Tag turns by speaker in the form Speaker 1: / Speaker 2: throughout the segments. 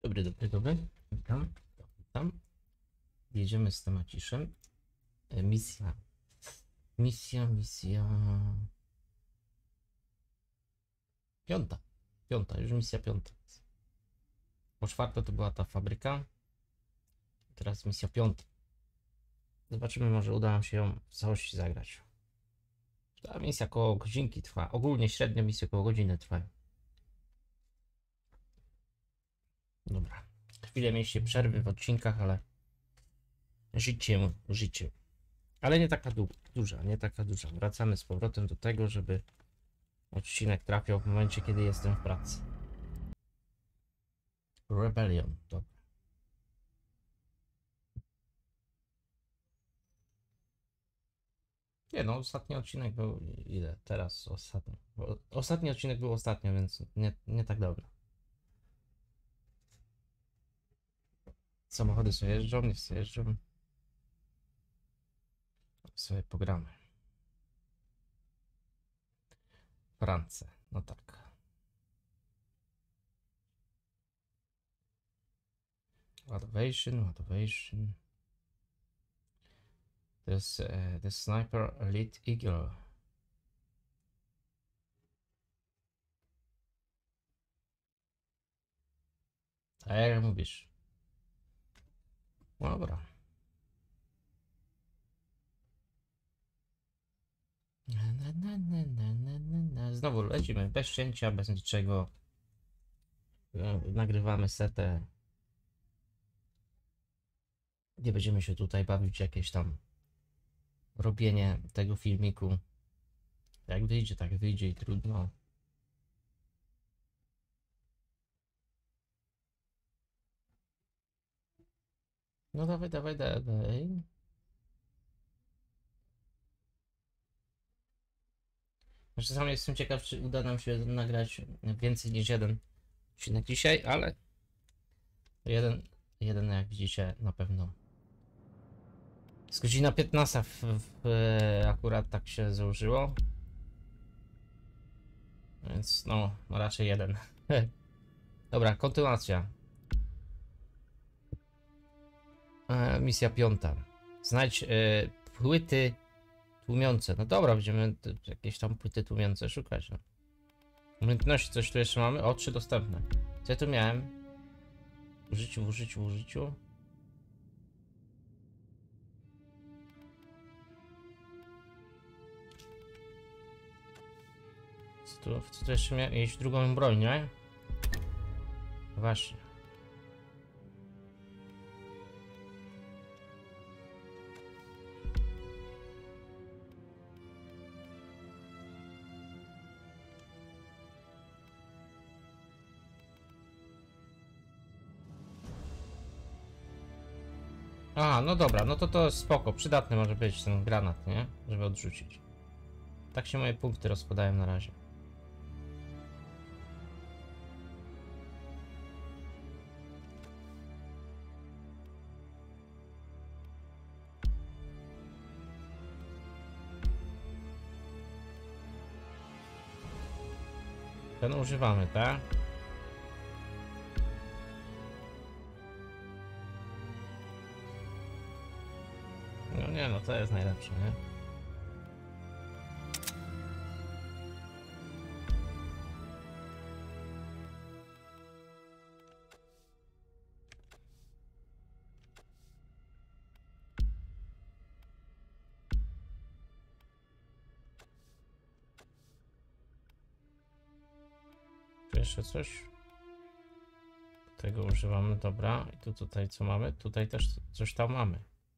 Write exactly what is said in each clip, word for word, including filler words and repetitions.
Speaker 1: Dobry, dobry, dobry. Witam, witam. Jedziemy z temaciszem. E, Misja. Misja, misja. Piąta. Piąta, już misja piąta. Po czwarte to była ta fabryka. Teraz misja piąta. Zobaczymy, może uda nam się ją w całości zagrać. Ta misja koło godzinki trwa. Ogólnie średnio misje koło godziny trwają. Dobra. Chwilę mieliście przerwy w odcinkach, ale życie, życie. Ale nie taka du duża, nie taka duża. Wracamy z powrotem do tego, żeby odcinek trafiał w momencie, kiedy jestem w pracy. Rebellion, dobra. Nie no, ostatni odcinek był ile? Teraz ostatni. Bo ostatni odcinek był ostatnio, więc nie, nie tak dobry. Samochody sobie jeżdżą, nie sobie jeżdżą. Sobie pogramy. France, no tak. Motivation, motivation. To jest uh, The Sniper Elite Eagle. A jak mówisz? No dobra. Na, na, na, na, na, na, na. Znowu lecimy bez cięcia, bez niczego. Nagrywamy setę. Nie będziemy się tutaj bawić jakieś tam robienie tego filmiku. Jak wyjdzie, tak wyjdzie i trudno. No dawaj, dawaj, dawaj. Czasami jestem ciekaw, czy uda nam się nagrać więcej niż jeden odcinek dzisiaj, ale jeden, jeden jak widzicie na pewno. Jest godzina piętnasta, w, w, akurat tak się złożyło. Więc no, no raczej jeden. Dobra, kontynuacja. E, misja piąta. Znajdź e, płyty tłumiące. No dobra, będziemy jakieś tam płyty tłumiące szukać. No. Umiejętności, coś tu jeszcze mamy? O, trzy dostępne. Co ja tu miałem? W użyciu, w użyciu, w użyciu. Co tu, co tu jeszcze miałem? Mieć drugą broń, nie? Właśnie. A, no dobra, no to to spoko, przydatny może być ten granat, nie? Żeby odrzucić. Tak się moje punkty rozkładają na razie. Ten używamy, tak? No nie, no to jest najlepsze, nie? Tu jeszcze coś? Tego używamy, dobra. I tu tutaj co mamy? Tutaj też coś tam mamy.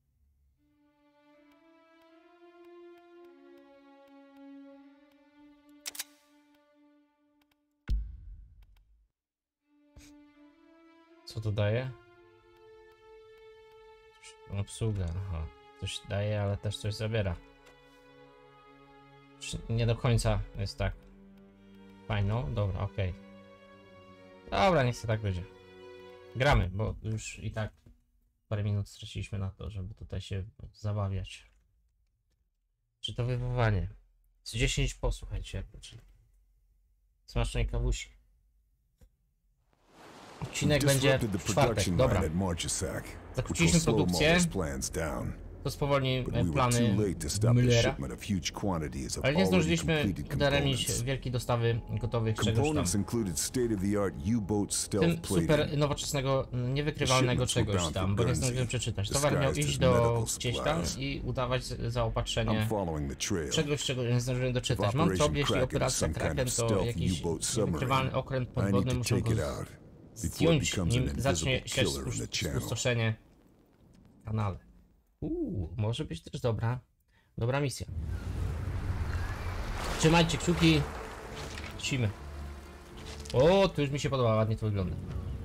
Speaker 1: Co to daje? Obsługa, aha. Coś daje, ale też coś zabiera. Nie do końca jest tak fajną. Dobra, okej. Okay. Dobra, niech się tak będzie. Gramy, bo już i tak parę minut straciliśmy na to, żeby tutaj się zabawiać. Czy to wywołanie? Z dziesięć posłuchajcie, czyli smacznej kawusi. Odcinek będzie w czwartek, dobra. Zakłóciliśmy produkcję. To spowolni plany Müllera. Ale nie zdążyliśmy udaremnić wielkiej dostawy gotowych czegoś tam. Tym super nowoczesnego, niewykrywalnego czegoś tam, bo nie zdążyłem przeczytać. Towar miał iść do gdzieś tam i udawać zaopatrzenie czegoś, czego nie zdążyłem doczytać. Mam to, jeśli operacja Kraken to jakiś niewykrywalny okręt podwodny, muszę go zdjąć, nim zacznie się spustoszenie w kanale. Uuu, może być też dobra, dobra misja. Trzymajcie kciuki. Lecimy. O, to już mi się podoba, ładnie to wygląda.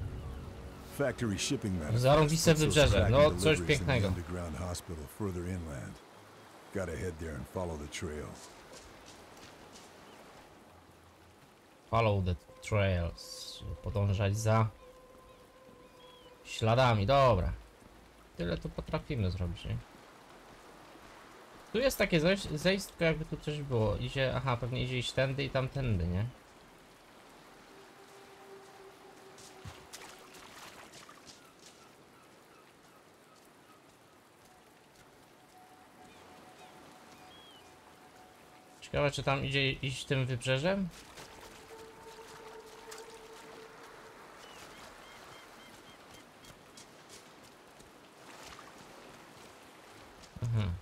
Speaker 1: Zarąbiste wybrzeże, no coś pięknego. Follow the trails. Podążać za śladami, dobra. Tyle to potrafimy zrobić, nie? Tu jest takie zejść, zejść, tylko jakby tu coś było. Idzie, aha, pewnie idzie iść tędy i tamtędy, nie? Ciekawe, czy tam idzie iść tym wybrzeżem? Mhm.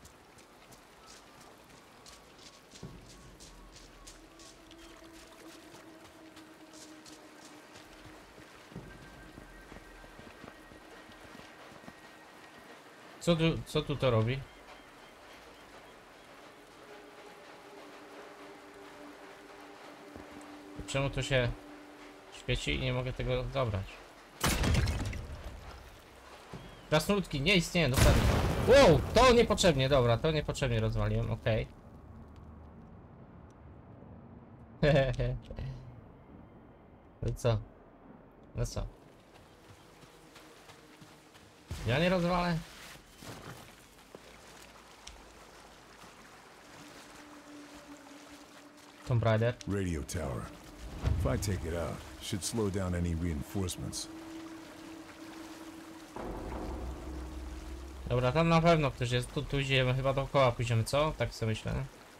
Speaker 1: Co tu, co tu to robi? Czemu to się świeci i nie mogę tego zabrać? Krasnoludki nie istnieją, dokładnie. Wow, to niepotrzebnie, dobra, to niepotrzebnie rozwaliłem, okej. Okay. No co? No co? Ja nie rozwalę? Tomb Raider.
Speaker 2: Radio tower. If I take it out, should slow down any reinforcements.
Speaker 1: Dobra, tam na pewno ktoś jest. Tu, tu idziemy, chyba dookoła pójdziemy, co? Tak sobie myślę.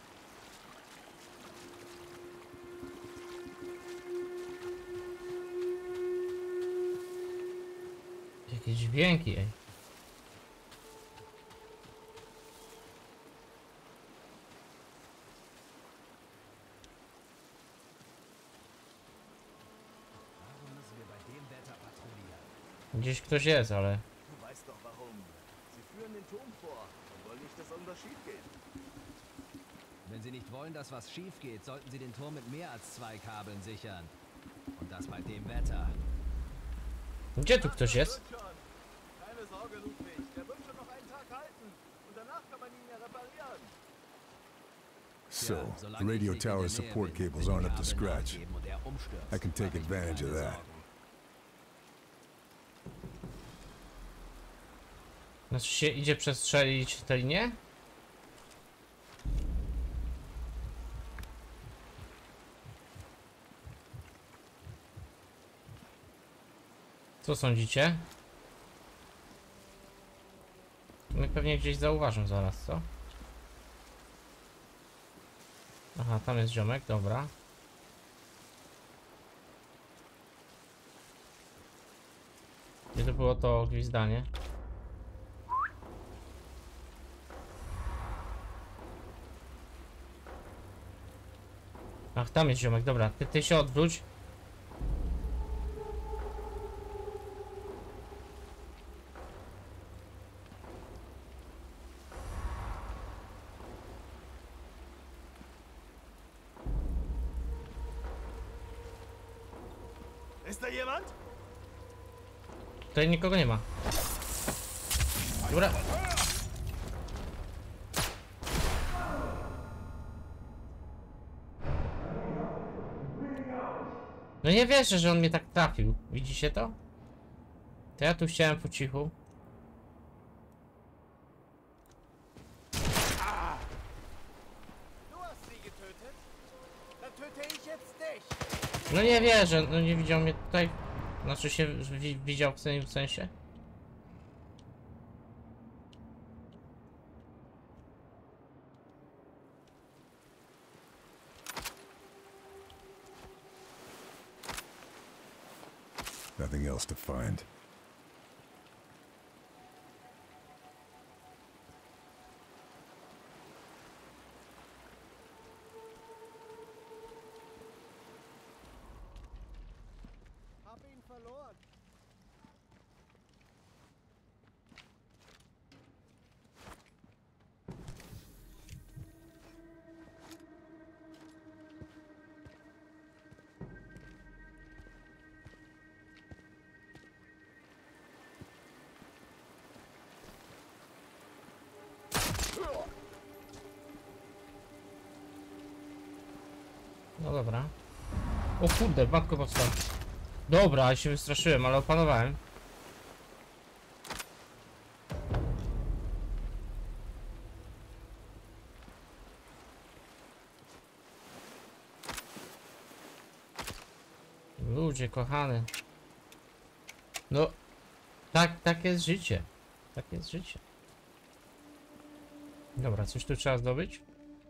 Speaker 1: Jakieś dźwięki, ej. Gdzieś ktoś jest, ale...
Speaker 3: Wenn Sie nicht wollen, dass was schief geht, sollten Sie den Turm mit mehr als zwei Kabeln sichern. Und das bei dem Wetter.
Speaker 1: Gdzie tu ktoś jest?
Speaker 4: Keine Sorge, Ludwig. Der wird schon noch einen Tag halten. Und danach kann man ihn ja reparieren.
Speaker 2: So, the radio tower support cables aren't up to scratch. I can take advantage of that.
Speaker 1: Znaczy się idzie przestrzelić tę linię? Co sądzicie? My pewnie gdzieś zauważą zaraz, co? Aha, tam jest ziomek, dobra. Gdzie to było to gwizdanie? Ach, tam jest ziomek, dobra, ty, ty się odwróć.
Speaker 4: Ist da jemand?
Speaker 1: Tutaj nikogo nie ma. Dobra. No nie wierzę, że on mnie tak trafił. Widzicie to? To ja tu chciałem po cichu.
Speaker 4: Du hast sie getötet? Dann töte ich jetzt dich.
Speaker 1: No nie wierzę, no nie widział mnie tutaj. Znaczy się wi widział w tym sensie?
Speaker 2: Nothing else to find.
Speaker 4: Hab ihn verloren.
Speaker 1: No dobra. O kurde, matko powstał. Dobra, się wystraszyłem, ale opanowałem. Ludzie kochany. No, tak, tak jest życie. Tak jest życie. Dobra, coś tu trzeba zdobyć?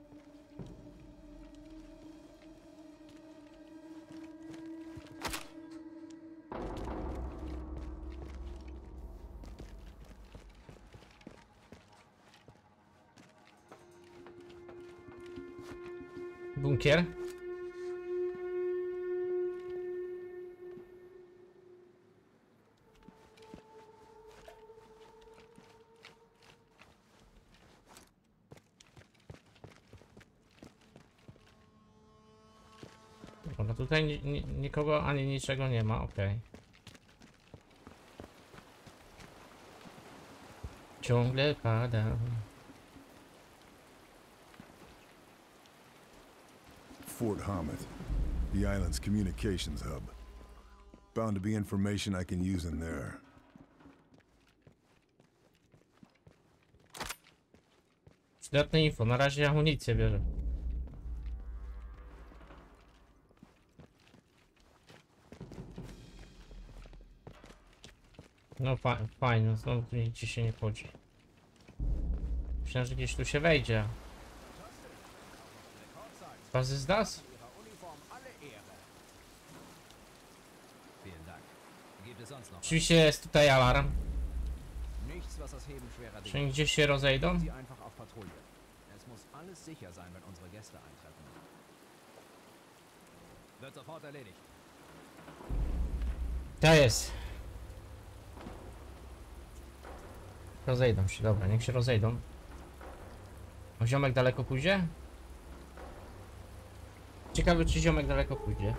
Speaker 1: Bunkier. Dobra, tutaj ni ni nikogo ani niczego nie ma, okej. Ciągle pada.
Speaker 2: Fort Hamid, the island's communications hub. Bound to be information I can use in there.
Speaker 1: Przydatne info, na razie amunicję bierze. No fa fajnie, znowu tu nigdzie się nie chodzi. Myślałem, że gdzieś tu się wejdzie. Was ist das?
Speaker 3: Vielen Dank. Gibt es sonst noch?
Speaker 1: Oczywiście jest tutaj alarm.
Speaker 3: Nichts, was das Heben schwerer
Speaker 1: Czy
Speaker 3: Dinge.
Speaker 1: gdzieś się rozejdą?
Speaker 3: Sie einfach auf Patrouille. Es muss alles sicher sein, wenn unsere Gäste eintreffen. Wird sofort erledigt.
Speaker 1: To jest. Rozejdą się, dobra, niech się rozejdą. O, ziomek daleko pójdzie? Ciekawe, czy ziomek daleko pójdzie.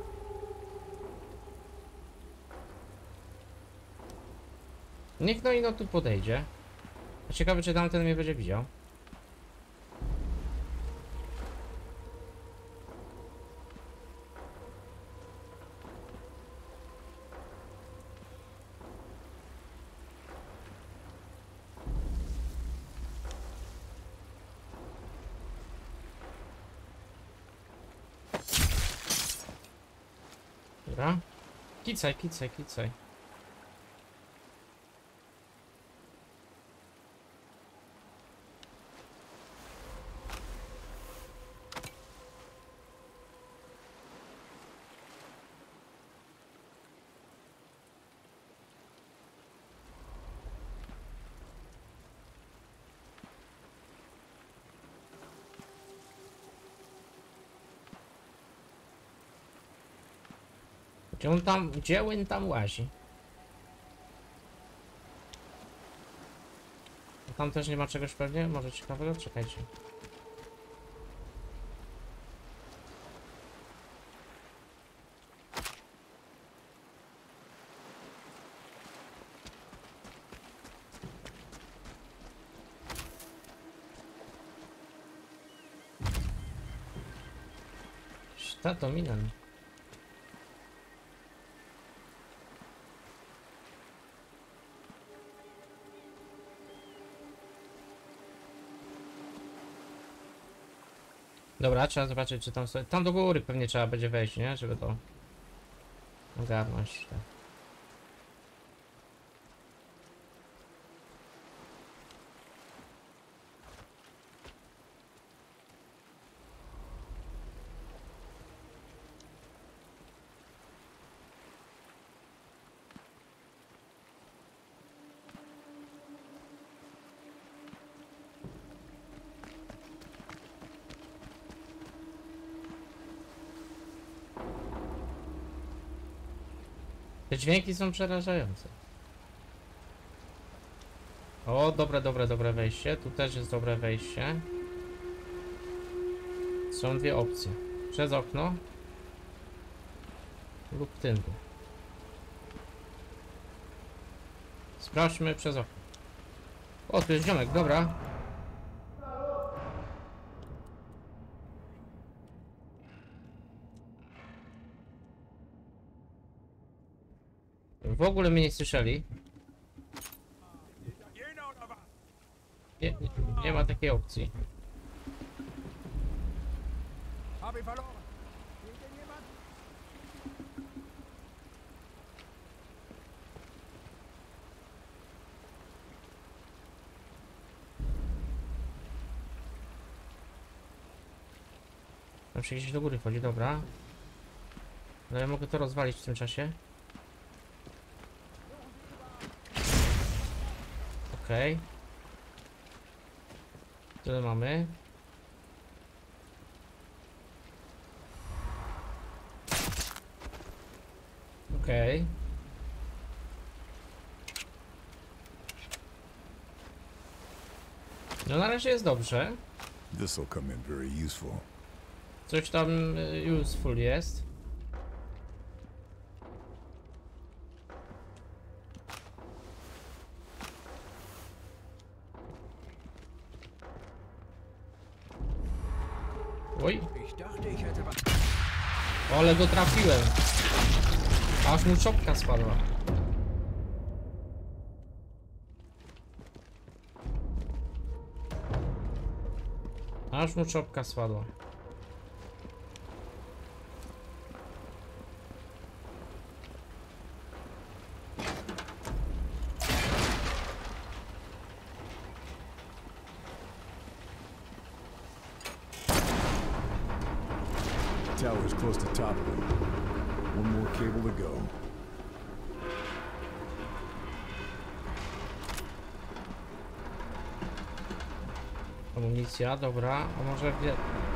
Speaker 1: Niech no i no tu podejdzie. A ciekawe, czy tamten mnie będzie widział. Dobra. Kicaj, kicaj, kicaj. Gdzie on tam, gdzie on tam łazi? Tam też nie ma czegoś pewnie? Może ciekawego? Czekajcie. Tato Milan. Dobra, trzeba zobaczyć, czy tam sobie... Tam do góry pewnie trzeba będzie wejść, nie? Żeby to ogarnąć. Tak. Te dźwięki są przerażające. O, dobre, dobre, dobre wejście. Tu też jest dobre wejście. Są dwie opcje. Przez okno lub tędy. Sprawdźmy przez okno. O, tu jest ziomek, dobra. W ogóle mnie nie słyszeli. Nie, nie, nie ma takiej opcji. Tam się gdzieś do góry chodzi, dobra. No ja mogę to rozwalić w tym czasie. Okej. Okay. Tyle mamy. Okej. Okay. No na razie jest dobrze.
Speaker 2: This'll come in very useful.
Speaker 1: Coś tam useful jest. Oj. O, ale go trafiłem. Aż mu czopka spadła. Aż mu czopka spadła.
Speaker 2: Tower is close to top of it. One more cable to go.
Speaker 1: Amunicja, dobra. A może wie...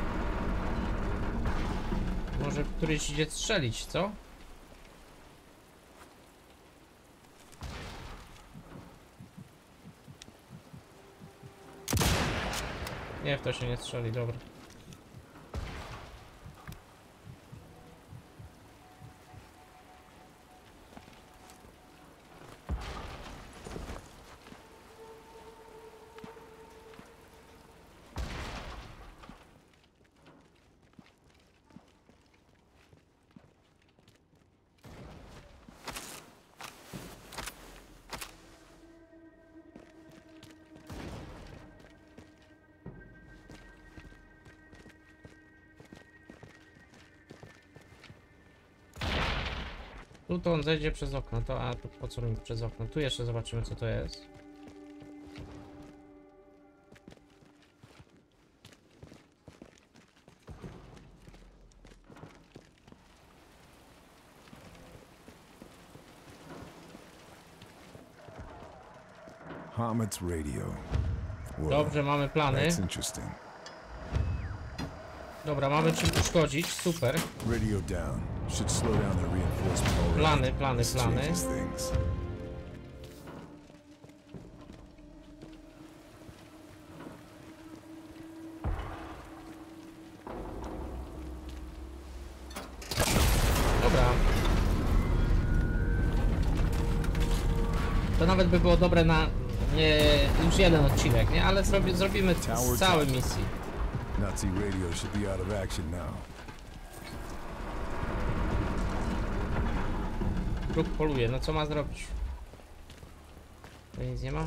Speaker 1: Może któryś idzie strzelić, co? Nie, w to się nie strzeli, dobra. Tu to on zejdzie przez okno, to a tu po co mi przez okno? Tu jeszcze zobaczymy co to jest.
Speaker 2: Hammond's radio. Well,
Speaker 1: Dobrze, mamy plany.
Speaker 2: that's interesting.
Speaker 1: Dobra, mamy czym uszkodzić, super.
Speaker 2: Radio down. Should slow down the reinforcement already.
Speaker 1: Plany, plany,
Speaker 2: This
Speaker 1: plany.
Speaker 2: changes things.
Speaker 1: Dobra. To nawet by było dobre na nie już jeden odcinek, nie? Ale zrobi, zrobimy z całej misji.
Speaker 2: Nazi radio should be out of action now.
Speaker 1: Kruk poluje, no co ma zrobić? To nic nie ma?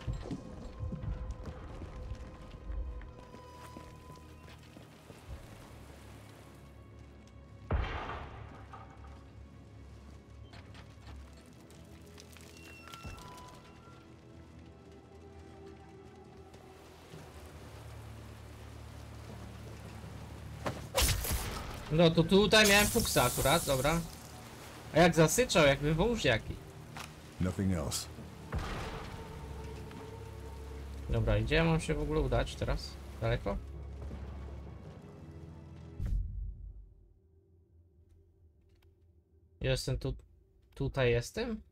Speaker 1: No to tutaj miałem fuksa akurat, dobra. A jak zasyczał, jakby wąż jaki.
Speaker 2: Nothing else.
Speaker 1: Dobra, gdzie ja mam się w ogóle udać teraz? Daleko? Jestem tu. Tutaj jestem?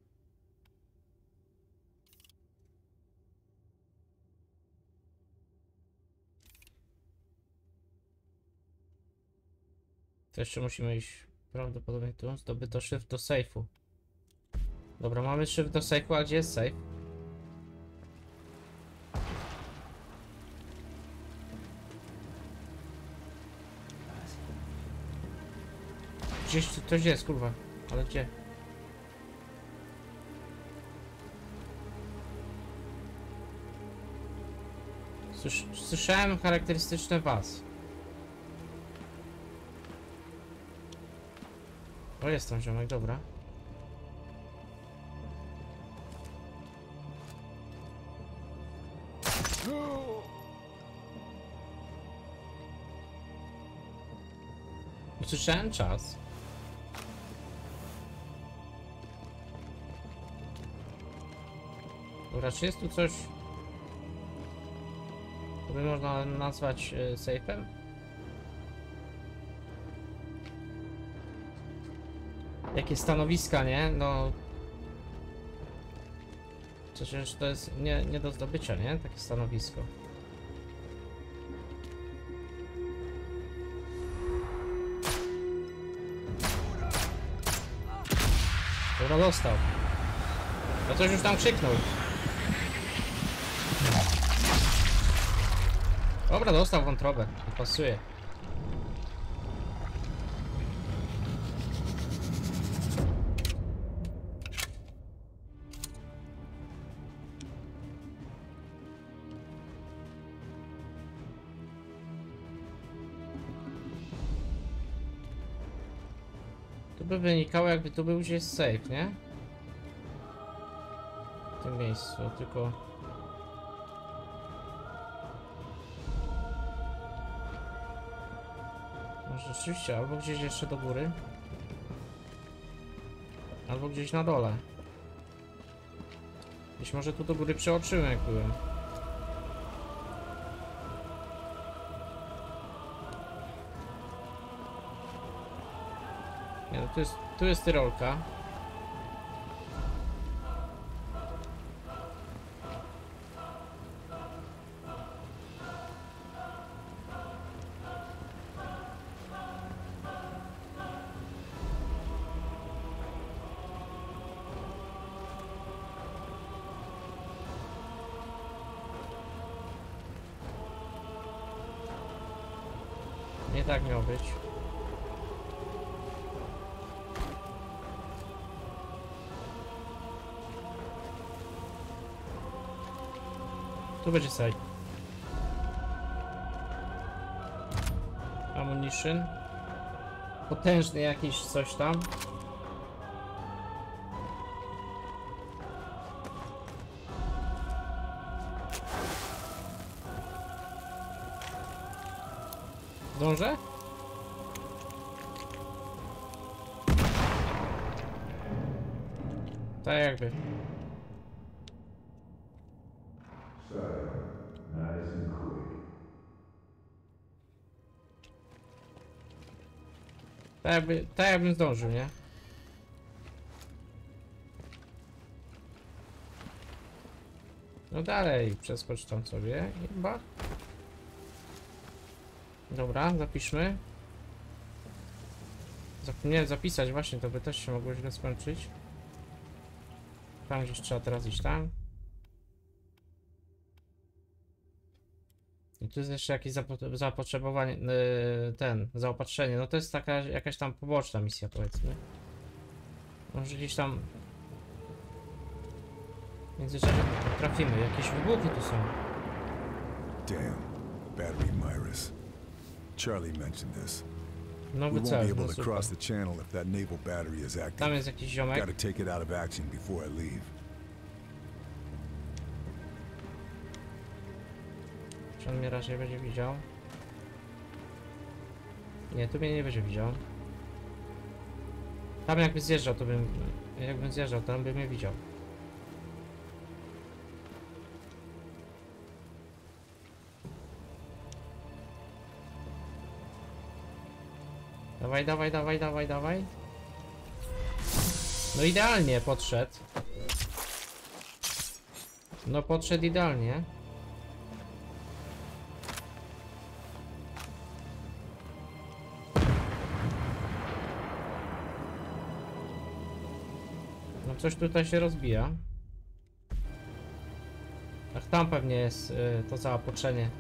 Speaker 1: To jeszcze musimy iść prawdopodobnie tu. Zdobyto szyfr do sejfu. Dobra, mamy szyfr do sejfu, a gdzie jest sejf? Gdzieś tu ktoś jest, kurwa. Ale gdzie? Słysz słyszałem charakterystyczne was. O, jest tam ziomek, dobra. Usłyszałem czas. Dobra, czy jest tu coś, co by można nazwać y, sejfem? Jakie stanowiska, nie? No... Przecież to jest nie, nie do zdobycia, nie? Takie stanowisko. Dobra, dostał. To coś już tam krzyknął. Dobra, dostał wątrobę. To pasuje. Tu by wynikało, jakby tu był gdzieś safe, nie? W tym miejscu, tylko... Może rzeczywiście, albo gdzieś jeszcze do góry, albo gdzieś na dole. Gdzieś może tu do góry przeoczyłem, jak byłem. Nie, no tu jest, tu jest tyrolka. Nie tak miało być. Tu będzie side. Ammunition. Potężny jakiś coś tam. Zdążę? Tak jakby. Tak jakby, tak jakbym zdążył, nie? No dalej, przeskocz tam sobie i chyba. Dobra, zapiszmy. Zapomniałem zapisać, właśnie, to by też się mogło źle skończyć. Tam gdzieś trzeba teraz iść, tam. I tu jest jeszcze jakieś zapo zapotrzebowanie, yy, ten, zaopatrzenie. No to jest taka jakaś tam poboczna misja, powiedzmy. Może gdzieś tam w międzyczasie trafimy. Jakieś wybuchy tu są.
Speaker 2: Damn, battery Myris. Charlie mentioned this. We
Speaker 1: Nowy
Speaker 2: won't be
Speaker 1: cel,
Speaker 2: able
Speaker 1: no
Speaker 2: to
Speaker 1: super.
Speaker 2: cross the channel if that naval battery is
Speaker 1: Tam
Speaker 2: active.
Speaker 1: jest jakiś ziomek.
Speaker 2: Gotta take it out of action before I leave.
Speaker 1: Czy on mnie raczej będzie widział? Nie, tu mnie nie będzie widział. Tam jakby zjeżdżał, to bym... Jakbym zjeżdżał, to on by mnie widział. Dawaj, dawaj, dawaj, dawaj, dawaj. No idealnie podszedł. No podszedł idealnie. No coś tutaj się rozbija. Ach, tam pewnie jest y, to zaopatrzenie.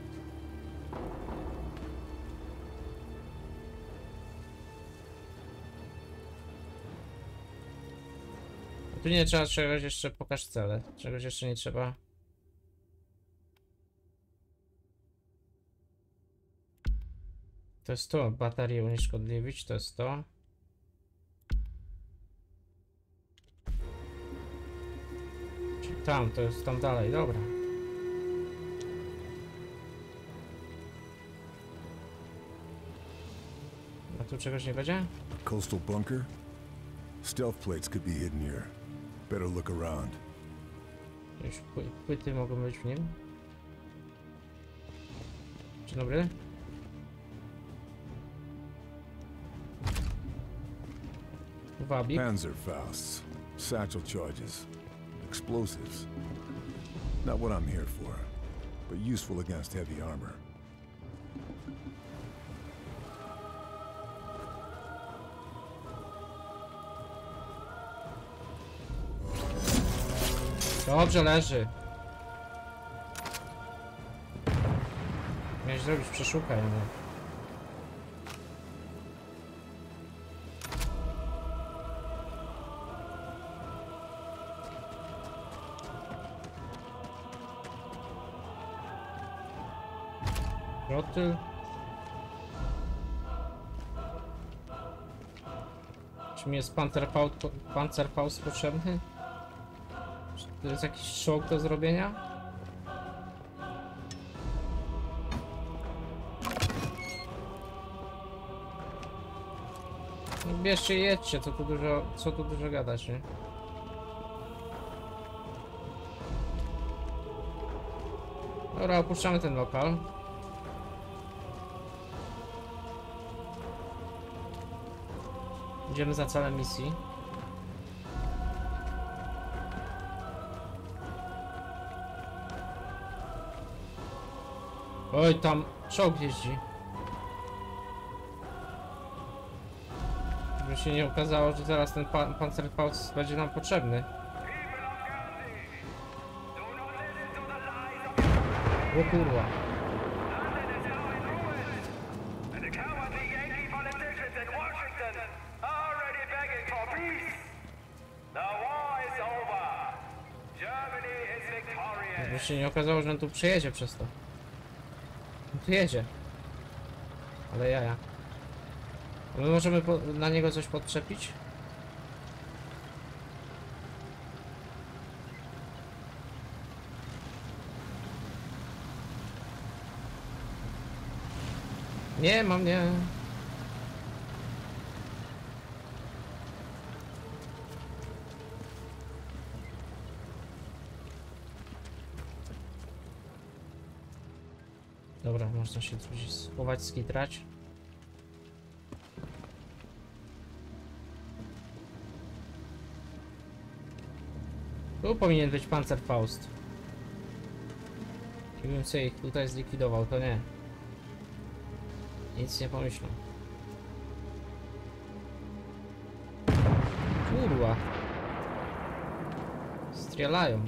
Speaker 1: Tu nie trzeba czegoś jeszcze, pokaż cele. Czegoś jeszcze nie trzeba. To jest to, baterię unieszkodliwić, to jest to. Czyli tam, to jest tam dalej, dobra. A tu czegoś nie będzie?
Speaker 2: Coastal bunker? Stealth plates could be hidden here. Better look around.
Speaker 1: Już pły płyty mogą być w nim. Dzień dobry. Wabik.
Speaker 2: Panzerfausts, satchel charges, explosives. Not what I'm here for, but useful against heavy armor.
Speaker 1: Dobrze leży. Miałeś zrobić, przeszukaj mnie. Rotyl. Czy mi jest Panzerfaust, Panzerfaust potrzebny? Czy to jest jakiś czołg do zrobienia? No bierzcie i jedźcie, co tu dużo, co tu dużo gadać, nie? Dobra, opuszczamy ten lokal. Idziemy za celem misji. Oj, tam czołg jeździ. Żeby się nie okazało, że zaraz ten pa Panzerfaust będzie nam potrzebny. O kurwa. Żeby się nie okazało, że on tu przejedzie przez to. On tu jedzie. Ale jaja. A my możemy po, na niego coś podczepić? Nie, mam nie. Dobra, można się coś schować, skitrać. Tu powinien być Panzerfaust. Gdybym sobie ich tutaj zlikwidował, to nie. Nic nie pomyślą. Kurwa. Strzelają.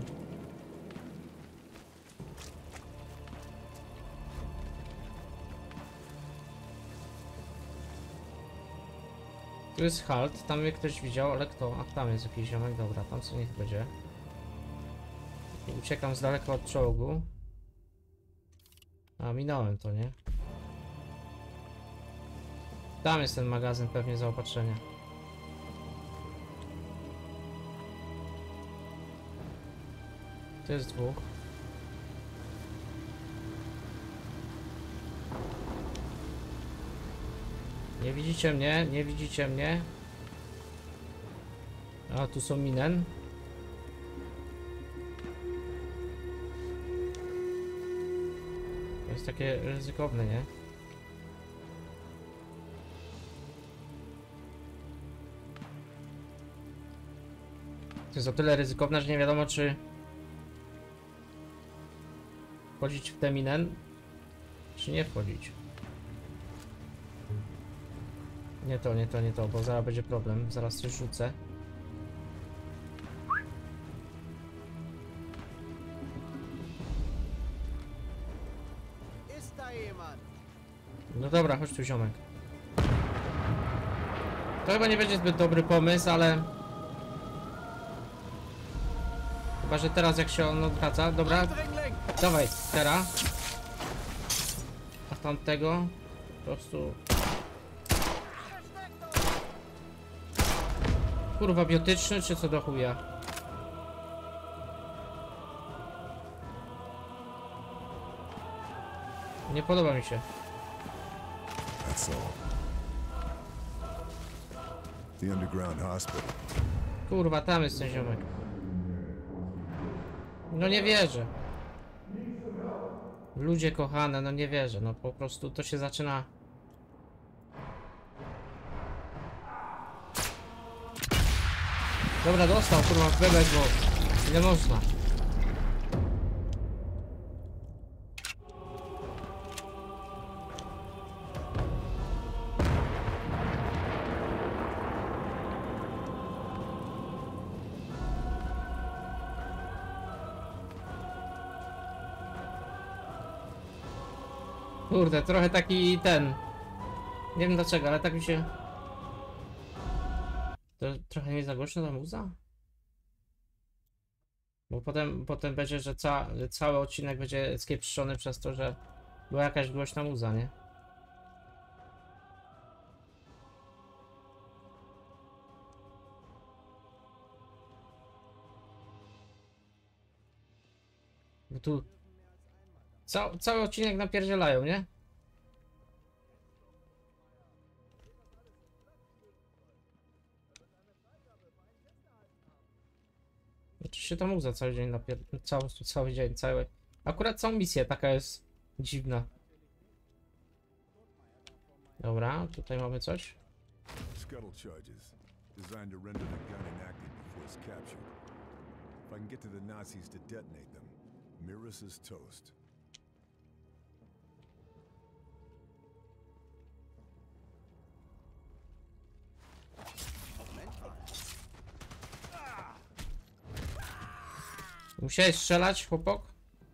Speaker 1: Tu jest halt, tam mnie ktoś widział, ale kto? A tam jest jakiś ziomek, dobra, tam co niech będzie. I uciekam z daleka od czołgu. A, minąłem to, nie? Tam jest ten magazyn pewnie zaopatrzenia. To jest dwóch. Nie widzicie mnie, nie widzicie mnie. A, tu są minen. To jest takie ryzykowne, nie? To jest o tyle ryzykowne, że nie wiadomo, czy wchodzić w te minen, czy nie wchodzić. Nie to, nie to, nie to, bo zaraz będzie problem. Zaraz coś rzucę.
Speaker 4: Ist da jemand?
Speaker 1: No dobra, chodź tu, ziomek. To chyba nie będzie zbyt dobry pomysł, ale... Chyba, że teraz jak się on odwraca. Dobra,
Speaker 4: Dringling!
Speaker 1: dawaj, teraz. A tamtego po prostu... Kurwa, biotyczny, czy co do chuja? Nie podoba mi się.
Speaker 2: That's all. The underground hospital.
Speaker 1: Kurwa, tam jest ten ziomek. No nie wierzę. Ludzie kochane, no nie wierzę. No po prostu to się zaczyna... Dobra, dostał kurwa w bebek, bo ile można. Kurde, trochę taki ten... Nie wiem dlaczego, ale tak mi się... To trochę nie za głośno ta muza? Bo potem, potem będzie, że, ca, że cały odcinek będzie skiepszony przez to, że była jakaś głośna muza, nie? Bo tu... Ca, cały odcinek napierdzielają, nie? Oczywiście ta muza cały dzień napier... Cały, cały dzień, cały... Akurat całą misję taka jest dziwna. Dobra, tutaj mamy coś.
Speaker 2: Scuttle charges, designed to render the gun inactive before it's captured. If I can get to the Nazis to detonate them, Mirus is toast.
Speaker 1: Musiałeś strzelać, chłopak?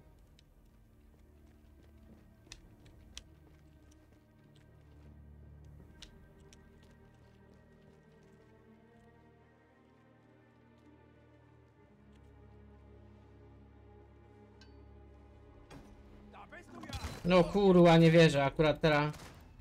Speaker 1: No kurwa, nie wierzę, akurat teraz.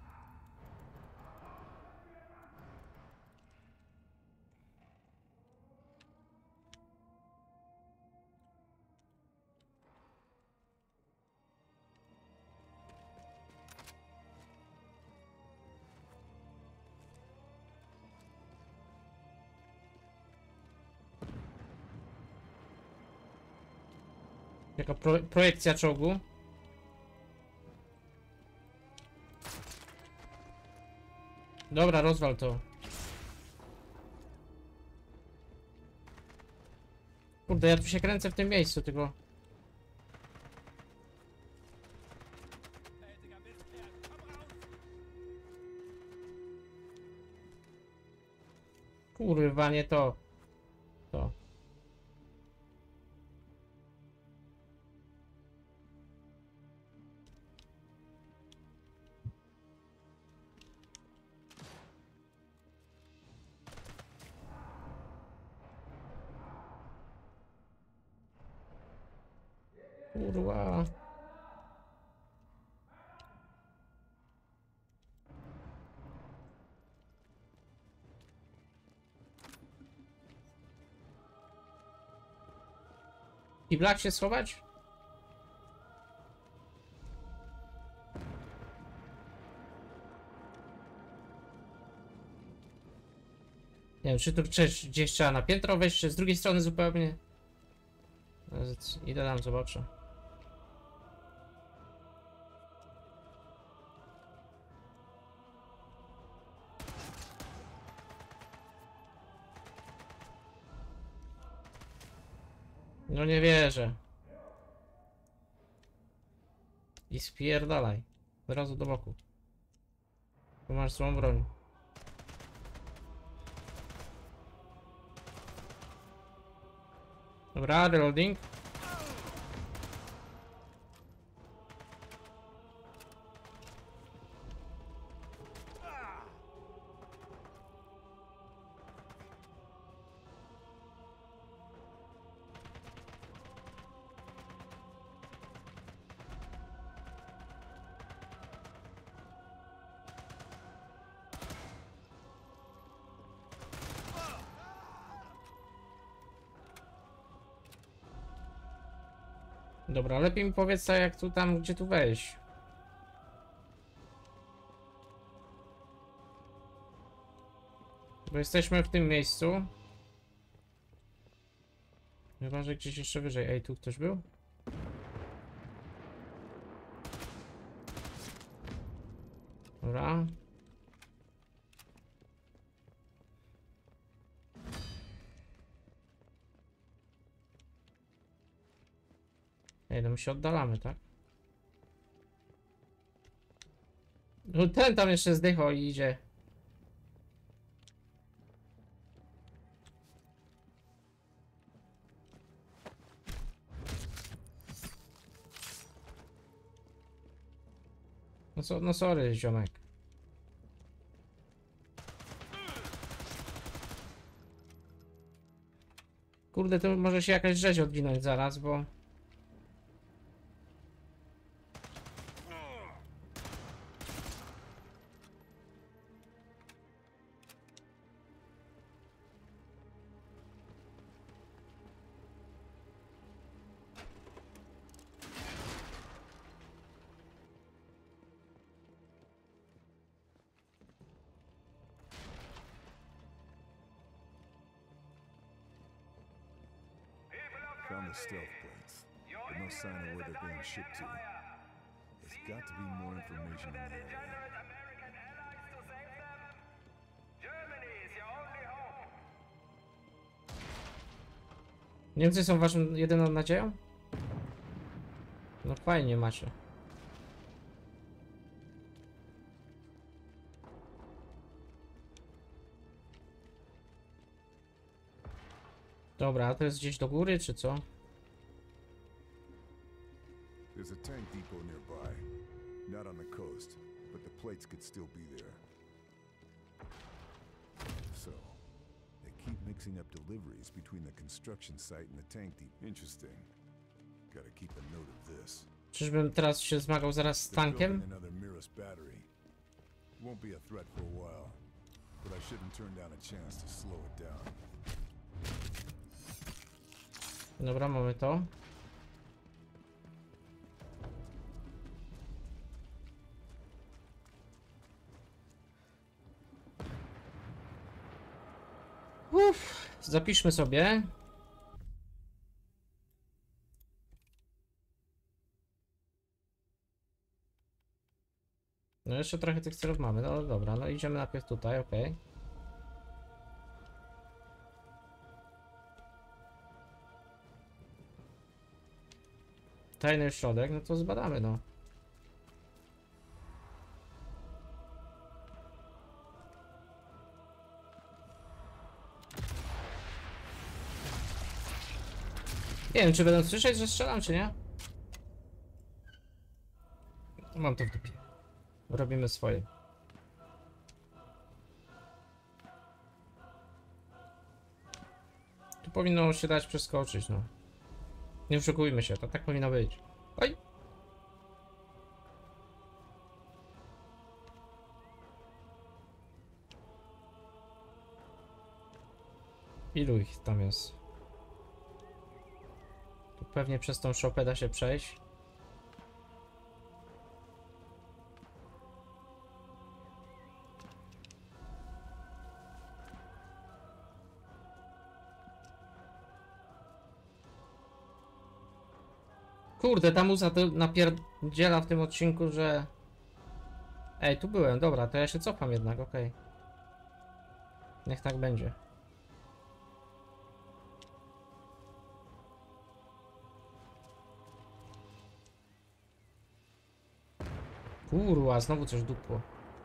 Speaker 1: Jaka pro, projekcja czołgu. Dobra, rozwal to. Kurde, ja tu się kręcę w tym miejscu, tylko... Kurwa, nie to. To. Kurwa. I blak się schować? Nie wiem, czy tu gdzieś, gdzieś trzeba na piętro wejść, czy z drugiej strony zupełnie. Idę tam, zobaczę. No nie wierzę. I spierdalaj. Od razu do boku. Tu masz złą broń. Dobra, reloading. Dobra, lepiej mi powiedz, jak tu tam, gdzie tu wejść. Bo jesteśmy w tym miejscu. Chyba, że gdzieś jeszcze wyżej. Ej, tu ktoś był? Dobra. Ej, no my się oddalamy, tak? No ten tam jeszcze zdycho i idzie. No co, no sorry, ziomek. Kurde, to może się jakaś rzeź odwinąć zaraz, bo...
Speaker 2: Found the stealth plates, but no sign of where they're being shipped to. There's got to be more information in the area.
Speaker 1: Niemcy są waszą jedyną nadzieją? No fajnie macie. Dobra, a to jest gdzieś do góry, czy co?
Speaker 2: There's a tank depot nearby. Not on the coast, but the plates could still be there. So, they keep mixing up deliveries between the construction site and the tank depot. Interesting. Gotta keep a note of this.
Speaker 1: Czyżbym teraz się zmagał zaraz z
Speaker 2: They're
Speaker 1: tankiem?
Speaker 2: building another Mirus battery. Won't be a threat for a while, but I shouldn't turn down a chance to slow it down.
Speaker 1: Dobra, mamy to. Uff, zapiszmy sobie. No jeszcze trochę tych celów mamy, no dobra, no idziemy najpierw tutaj, ok. Tajny środek, no to zbadamy, no. Nie wiem, czy będą słyszeć, że strzelam, czy nie? Mam to w dupie. Robimy swoje. Tu powinno się dać przeskoczyć, no. Nie oszukujmy się, to tak powinno być. Oj! Ilu ich tam jest? Tu pewnie przez tą szopę da się przejść. Kurde, ta muza to napierdziela w tym odcinku, że... Ej, tu byłem, dobra, to ja się cofam jednak, okej. Okay. Niech tak będzie. Kurwa, znowu coś dupło.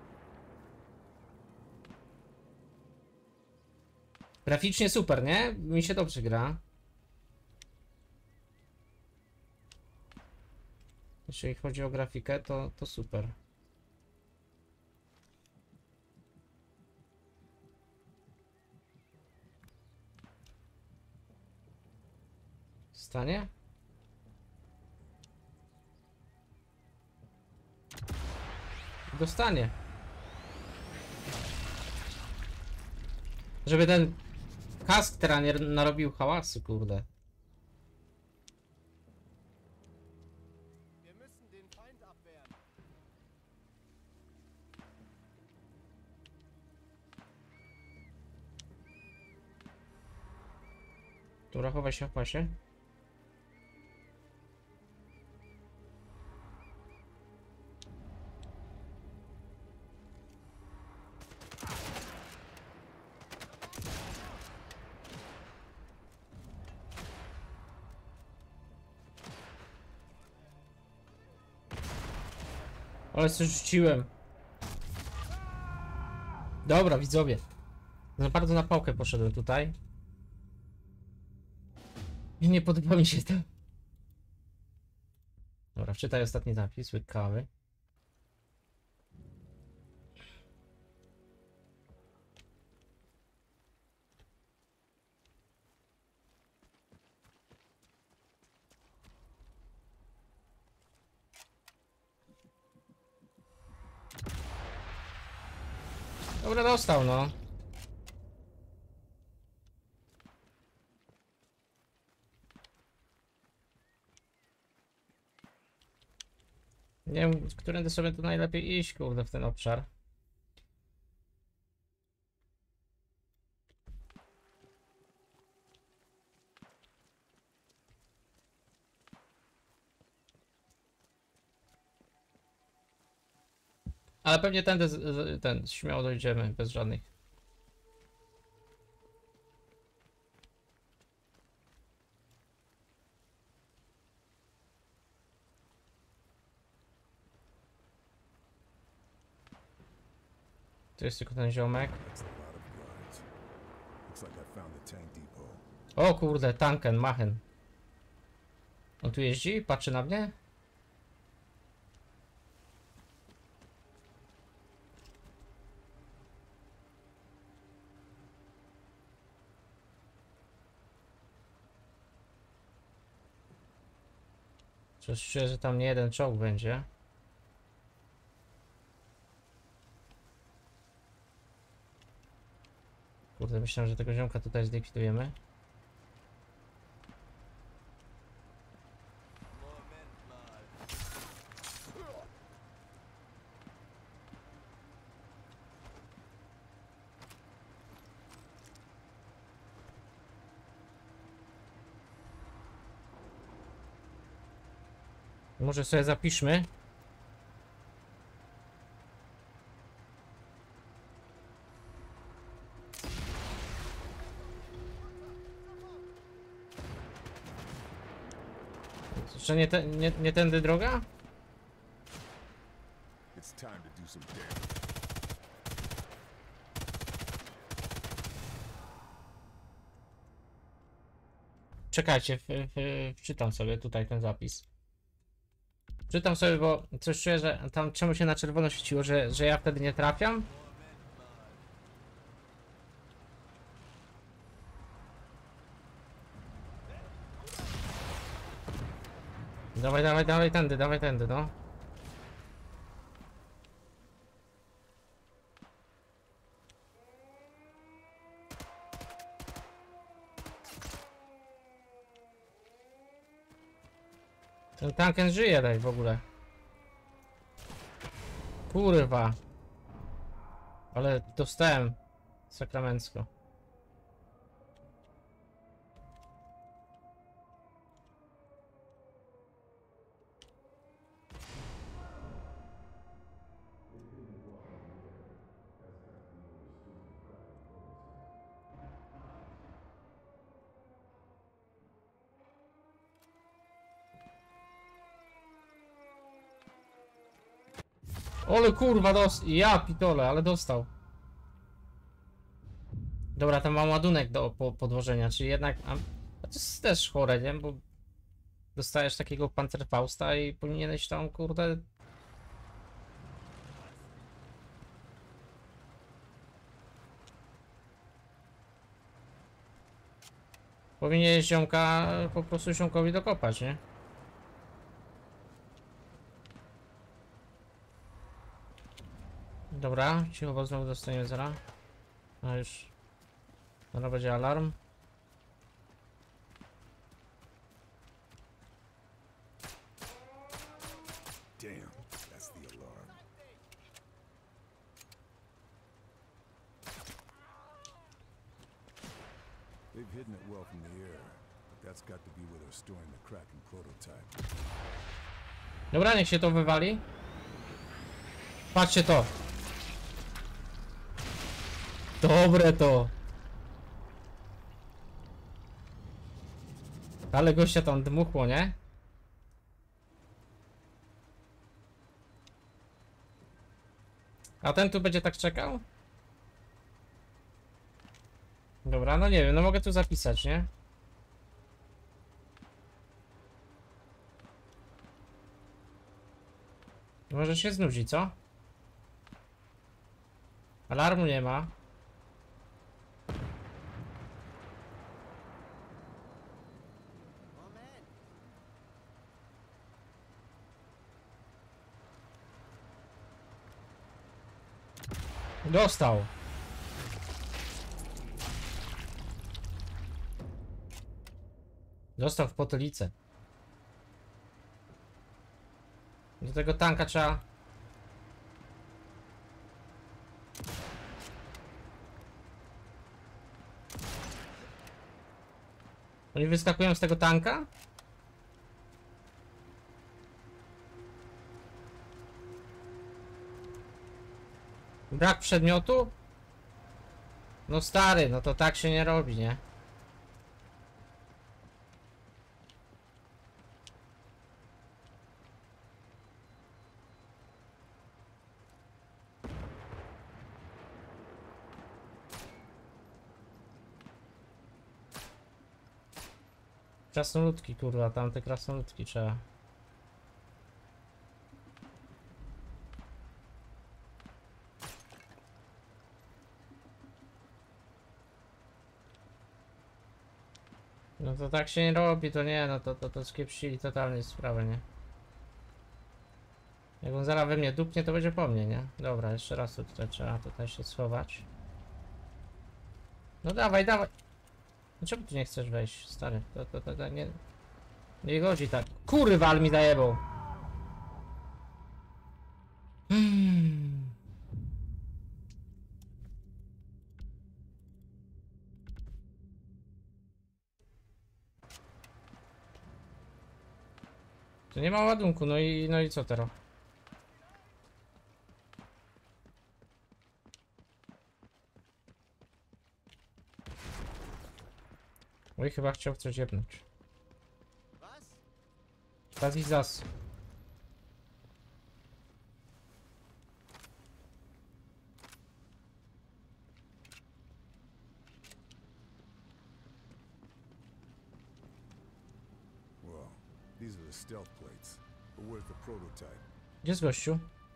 Speaker 1: Graficznie super, nie? Mi się dobrze gra. Jeżeli chodzi o grafikę, to, to super. Stanie? Dostanie. Żeby ten kask teraz nie narobił hałasu, kurde.
Speaker 4: Wir müssen den Feind abwehren.
Speaker 1: Dobra, chowaj się w pasie. Ale coś rzuciłem. Dobra, widzowie. Za bardzo na pałkę poszedłem tutaj. I nie podoba mi się to. Dobra, wczytaj ostatni zapis, łyk kawy. Dobra, dostał, no. Nie wiem, którędy sobie tu najlepiej iść, kurde, w ten obszar. Ale pewnie tędy, z- z- ten, śmiało dojdziemy, bez żadnych. Tu jest tylko ten ziomek.
Speaker 2: That's a lot of guards. Looks like I found the tank depot.
Speaker 1: O kurde, Tanken, Machen. On tu jeździ i patrzy na mnie? Coś czuję, że tam nie jeden czołg będzie. Kurde, myślałem, że tego ziomka tutaj zlikwidujemy. Może sobie zapiszmy. Że nie, te, nie, nie tędy droga?
Speaker 2: It's time to do some damage.
Speaker 1: Czekajcie, w, w, wczytam sobie tutaj ten zapis. Czytam sobie, bo coś czuję, że tam czemu się na czerwono świeciło, że, że ja wtedy nie trafiam? Dawaj, dawaj, dawaj tędy, dawaj tędy, no. Ten tanken żyje daj w ogóle. Kurwa. Ale dostałem sakramencko. Ole kurwa, dos... Ja pitole, ale dostał. Dobra, tam mam ładunek do po, podłożenia, czyli jednak... A, a to jest też chore, nie? Bo dostajesz takiego Panzerfausta i powinieneś tam, kurde... Powinieneś ziomka po prostu ziomkowi dokopać, nie? Dobra, cicho, bo znowu dostaniemy zera. A już... Dobra, będzie alarm.
Speaker 2: Damn, that's the alarm. They've hidden it well from the air, but that's got to be where they're storing the Kraken prototype.
Speaker 1: Dobra, niech się to wywali. Patrzcie to. Dobre to. Ale gościa tam dmuchło, nie? A ten tu będzie tak czekał? Dobra, no nie wiem, no mogę tu zapisać, nie? Może się znudzi, co? Alarmu nie ma. Dostał. Dostał w potylicę. Do tego tanka trzeba... Oni wyskakują z tego tanka? Brak przedmiotu? No stary, no to tak się nie robi, nie? Krasnoludki, kurwa, tamte krasnoludki trzeba. No to tak się nie robi, to nie, no to to, to skiepsili totalnie sprawę, nie? Jak on zaraz we mnie dupnie, to będzie po mnie, nie? Dobra, jeszcze raz to tutaj trzeba tutaj się schować. No dawaj, dawaj! Dlaczego ty nie chcesz wejść, stary? To, to, to, to nie... Nie godzi tak. Kurwa, ale mi zajebał! Hmm. To nie ma ładunku, no i, no i co teraz? Oj, chyba chciał w coś jebnąć. Zas i zas.
Speaker 2: Well, these are the stealth plates. But where's the prototype?
Speaker 1: Gdzie jest gościu?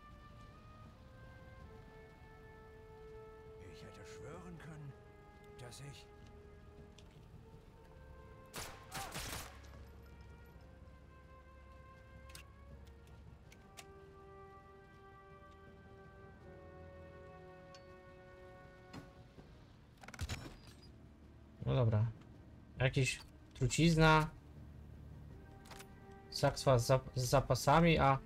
Speaker 5: Ich hätte schwören können, dass ich...
Speaker 1: No dobra. Jakiś trucizna. Sakwa z, zap z zapasami, a...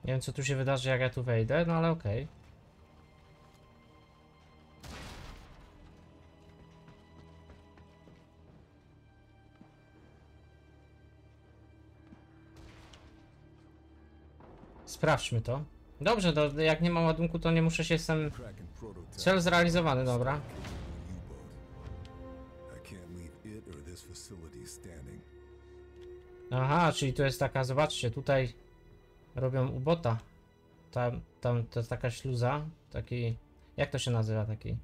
Speaker 1: Nie wiem co tu się wydarzy jak ja tu wejdę, no ale okej. Okay. Sprawdźmy to. Dobrze, to jak nie ma ładunku, to nie muszę się sam...
Speaker 2: Cracking prototype.
Speaker 1: Cel zrealizowany, dobra.
Speaker 2: I can't leave it or this facility standing.
Speaker 1: Aha, czyli to jest taka, zobaczcie, tutaj robią ubota. Tam, tam to jest taka śluza, taki... Jak to się nazywa taki?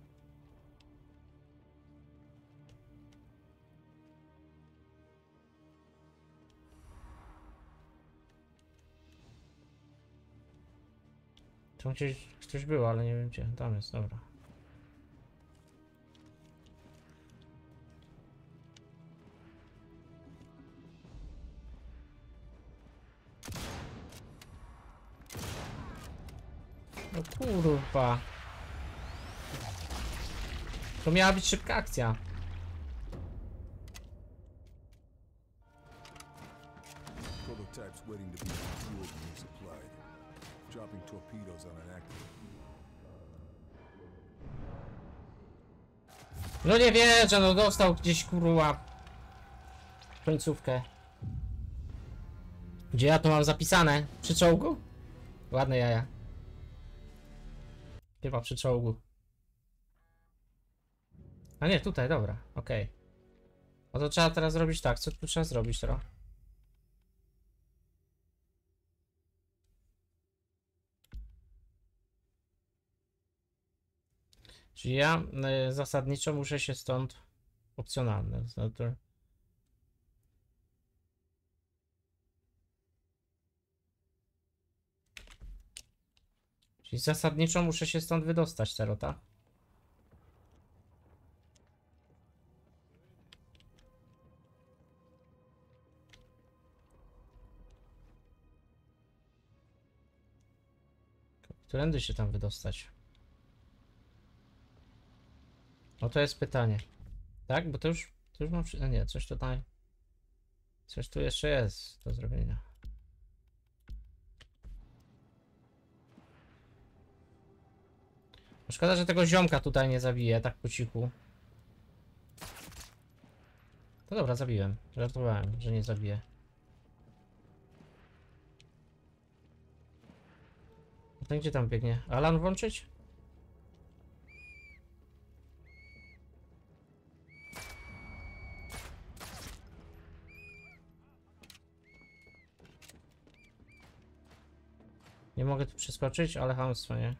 Speaker 1: Tam gdzieś ktoś był, ale nie wiem gdzie. Tam jest, dobra. No kurwa. To miała być szybka akcja.
Speaker 2: Prototypes waiting to be refueled and supplied. Dropping torpedoes on an active.
Speaker 1: No nie wierzę, no dostał gdzieś kurwa końcówkę. Gdzie ja to mam zapisane? Przy czołgu? Ładne jaja. Chyba przy czołgu. A nie, tutaj, dobra, okej. Okay. No to trzeba teraz zrobić tak, co tu trzeba zrobić teraz? Czyli ja y, zasadniczo muszę się stąd... Opcjonalne. To... Czyli zasadniczo muszę się stąd wydostać, Cerota. Którędy się tam wydostać? No to jest pytanie. Tak? Bo to już, to już mam... No nie, coś tutaj... Coś tu jeszcze jest do zrobienia. Szkoda, że tego ziomka tutaj nie zabiję, tak po cichu. No dobra, zabiłem. Żartowałem, że nie zabiję. No gdzie tam biegnie? Alarm włączyć? Nie mogę tu przeskoczyć, ale chamstwo, nie?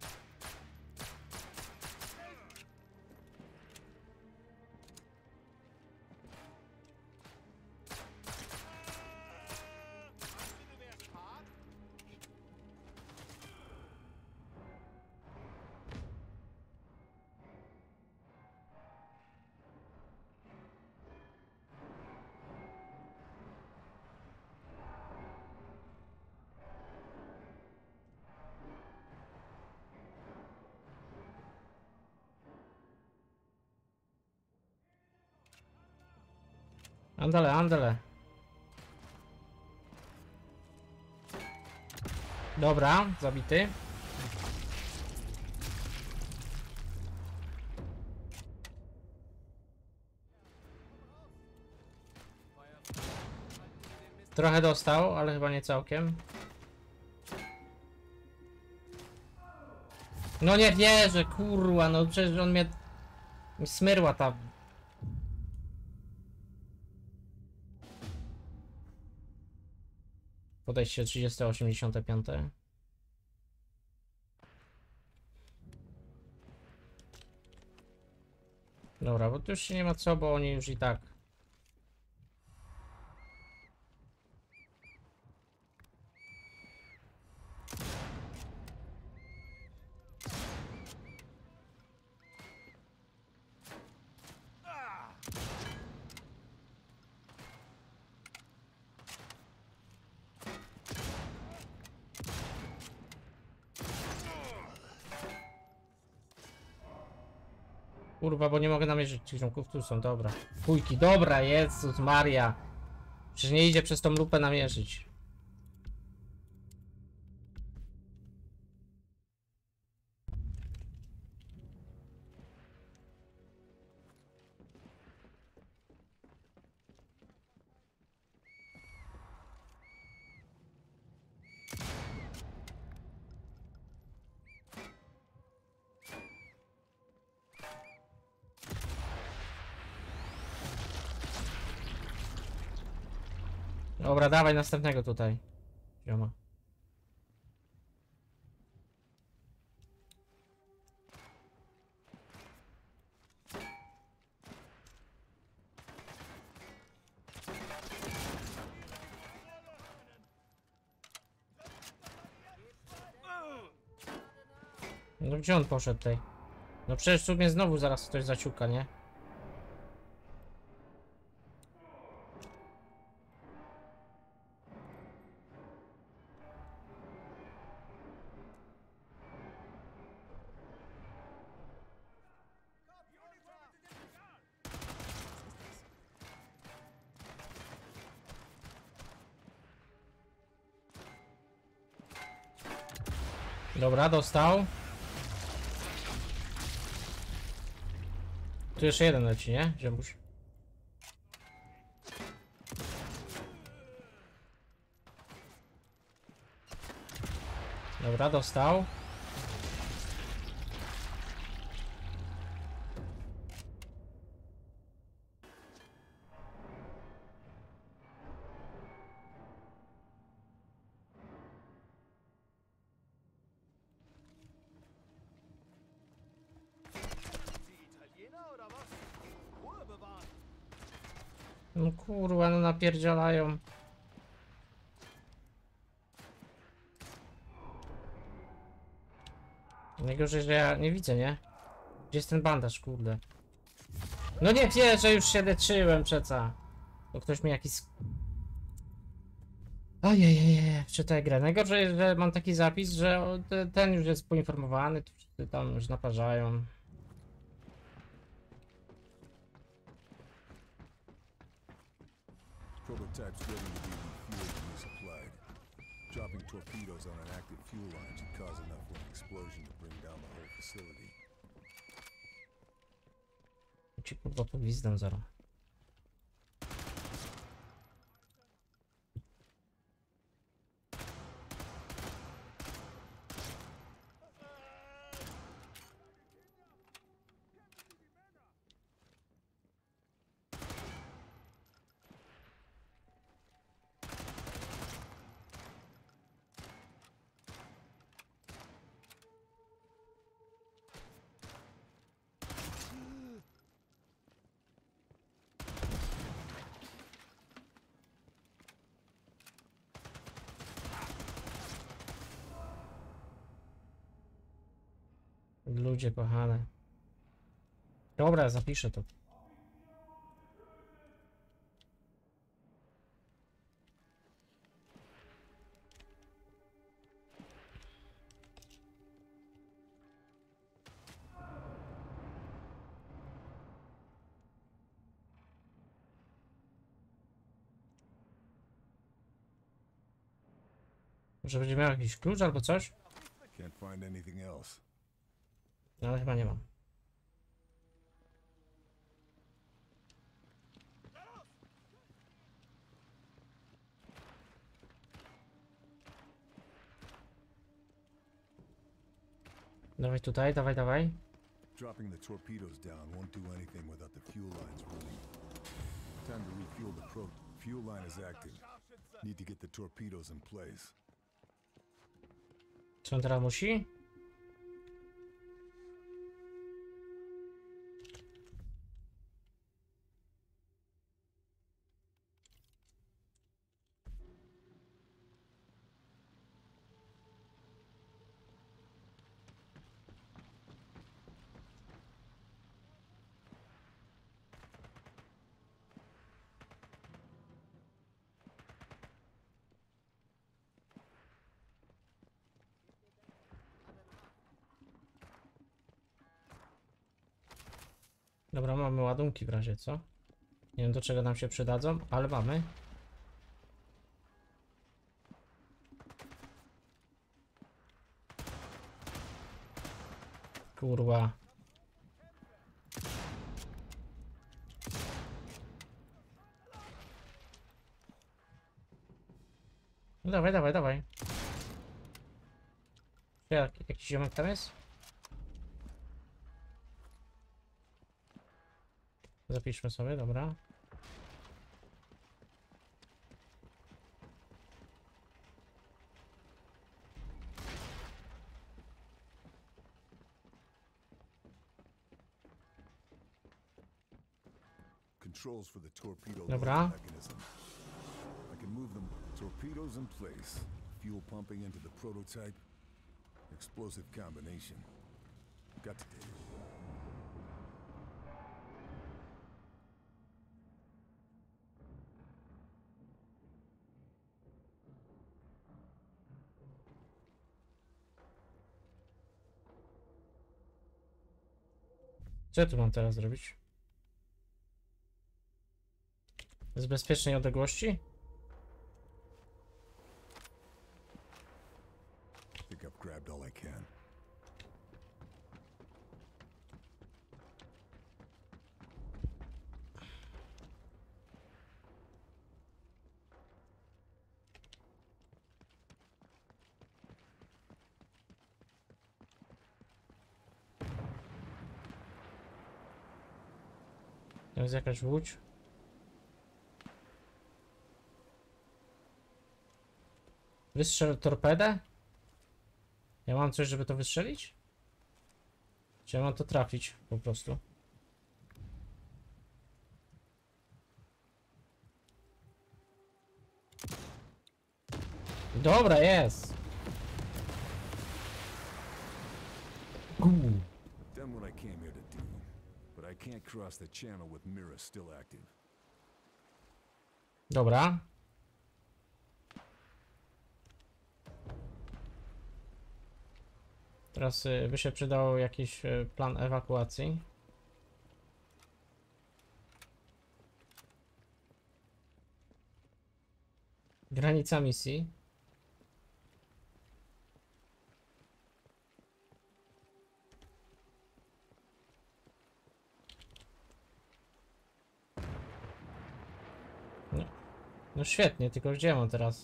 Speaker 1: Andale, andale. Dobra, zabity. Trochę dostał, ale chyba nie całkiem. No nie wierzę, kurwa, no przecież on mnie... mi smyrła ta... Podejście trzydzieści osiemdziesiąt pięć. Dobra, bo tu już się nie ma co, bo oni już i tak. Kurwa, bo nie mogę namierzyć tych ziomków, tu są, dobra. Fujki, dobra, Jezus Maria. Przecież nie idzie przez tą lupę namierzyć. Dobra, dawaj następnego tutaj. Zioma. No gdzie on poszedł tutaj? No przecież tu mnie znowu zaraz ktoś zaciuka, nie? Dobra, dostał. Tu jeszcze jeden leci, nie? Ziomuś. Dobra, dostał.
Speaker 4: Die Italiener oder was? Ruhe bewahren.
Speaker 1: No kurwa, no napierdzielają. Najgorzej, że ja nie widzę, nie? Gdzie jest ten bandaż, kurde? No nie wierzę, już się leczyłem przeca. To ktoś mi jakiś... Ojej, wczytaj grę. Najgorzej, że mam taki zapis, że o, te- ten już jest poinformowany, to wszyscy tam już naparzają.
Speaker 2: Prototype's ready to be refueled and resupplied. Dropping torpedoes on an active fuel line should cause enough of an explosion to bring down the whole facility.
Speaker 1: Ci kurwa pogwizdam zaraz. Ludzie kochane. Dobra, zapiszę to. Może będzie miał jakiś klucz albo coś?
Speaker 2: Can't find anything else.
Speaker 1: No ale chyba nie mam. Dawaj tutaj, dawaj, dawaj.
Speaker 2: Dropping the torpedoes down won't do anything without the fuel lines running. Time to refuel the pro. Fuel line is active. Need to get the torpedoes in place.
Speaker 1: Co on teraz musi? Dobra, mamy ładunki w razie, co? Nie wiem do czego nam się przydadzą, ale mamy. Kurwa. No dawaj, dawaj, dawaj. Jak, jakiś ziomek tam jest? Zapiszmy sobie, dobra.
Speaker 2: controls for the torpedo
Speaker 1: Dobra.
Speaker 2: loading mechanism. I can move them torpedoes in place, fuel pumping into the prototype. Explosive combination. Got to do it.
Speaker 1: Co ja tu mam teraz zrobić? Z bezpiecznej odległości?
Speaker 2: Think I've grabbed all I can.
Speaker 1: To jest jakaś łódź. Wystrzel torpedę? Ja mam coś, żeby to wystrzelić? Czy ja mam to trafić po prostu? Dobra, jest! Uuu.
Speaker 2: Done what I came here to do, but I can't cross the channel with Mira still active.
Speaker 1: Dobra. Teraz y, by się przydał jakiś y, plan ewakuacji. Granica misji. No, no świetnie, tylko gdzie mam teraz?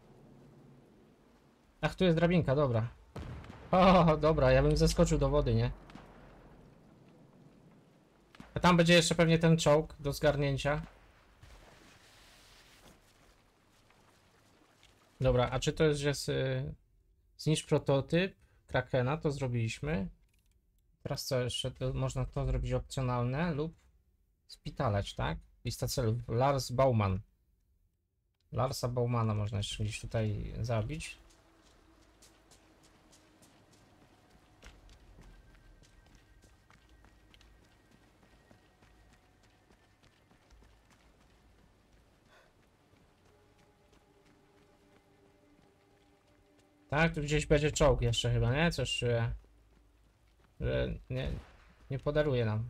Speaker 1: Ach, tu jest drabinka, dobra. O, dobra, ja bym zeskoczył do wody, nie? A tam będzie jeszcze pewnie ten czołg do zgarnięcia. Dobra, a czy to jest, że jest, y, zniszcz prototyp Krakena, to zrobiliśmy. Teraz co jeszcze? To można to zrobić opcjonalne lub spitalać, tak? Lista celów. Lars Bauman. Larsa Baumana można jeszcze gdzieś tutaj zabić. Tak, tu gdzieś będzie czołg jeszcze chyba, nie? Coś czuję, że nie, nie podaruje nam.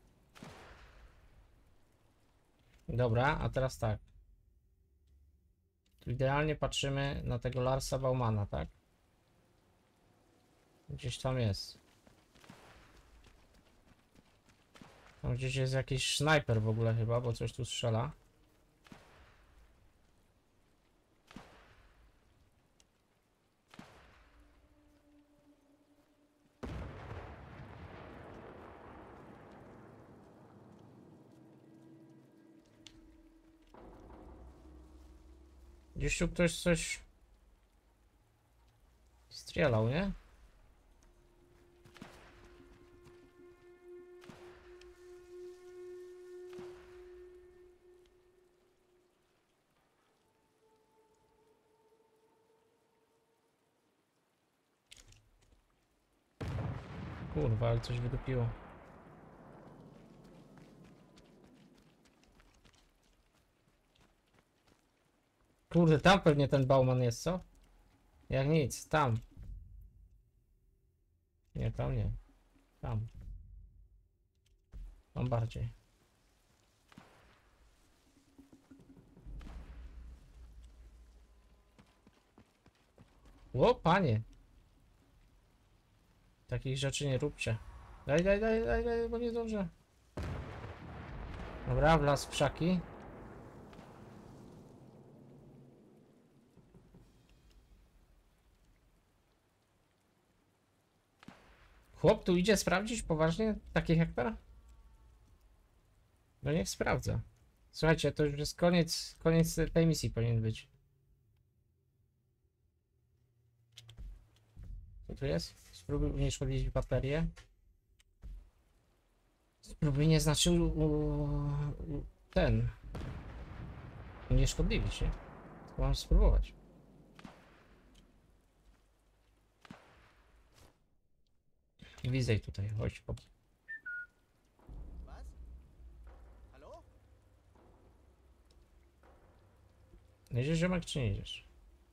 Speaker 1: Dobra, a teraz tak. Tu idealnie patrzymy na tego Larsa Baumana, tak? Gdzieś tam jest. Tam gdzieś jest jakiś snajper w ogóle chyba, bo coś tu strzela. Gdzieś tu ktoś coś strzelał, nie? Kurwa, ale coś wydupiło. Kurde, tam pewnie ten Bauman jest, co? Jak nic, tam. Nie, tam nie. Tam. Tam bardziej. O, panie. Takich rzeczy nie róbcie. Daj, daj, daj, daj, daj, bo nie dobrze. Dobra, wlazł w krzaki. Chłop tu idzie sprawdzić poważnie taki hektar? No niech sprawdza. Słuchajcie, to już jest koniec, koniec tej misji powinien być. Co tu jest? Spróbuj unieszkodliwić baterię. Spróbuj nie znaczy u, u, ten unieszkodliwić, nie? Tylko mam spróbować. Widzę ich tutaj, chodź po.
Speaker 4: Was? Hallo?
Speaker 1: Jedziesz ziomek czy nie jedziesz?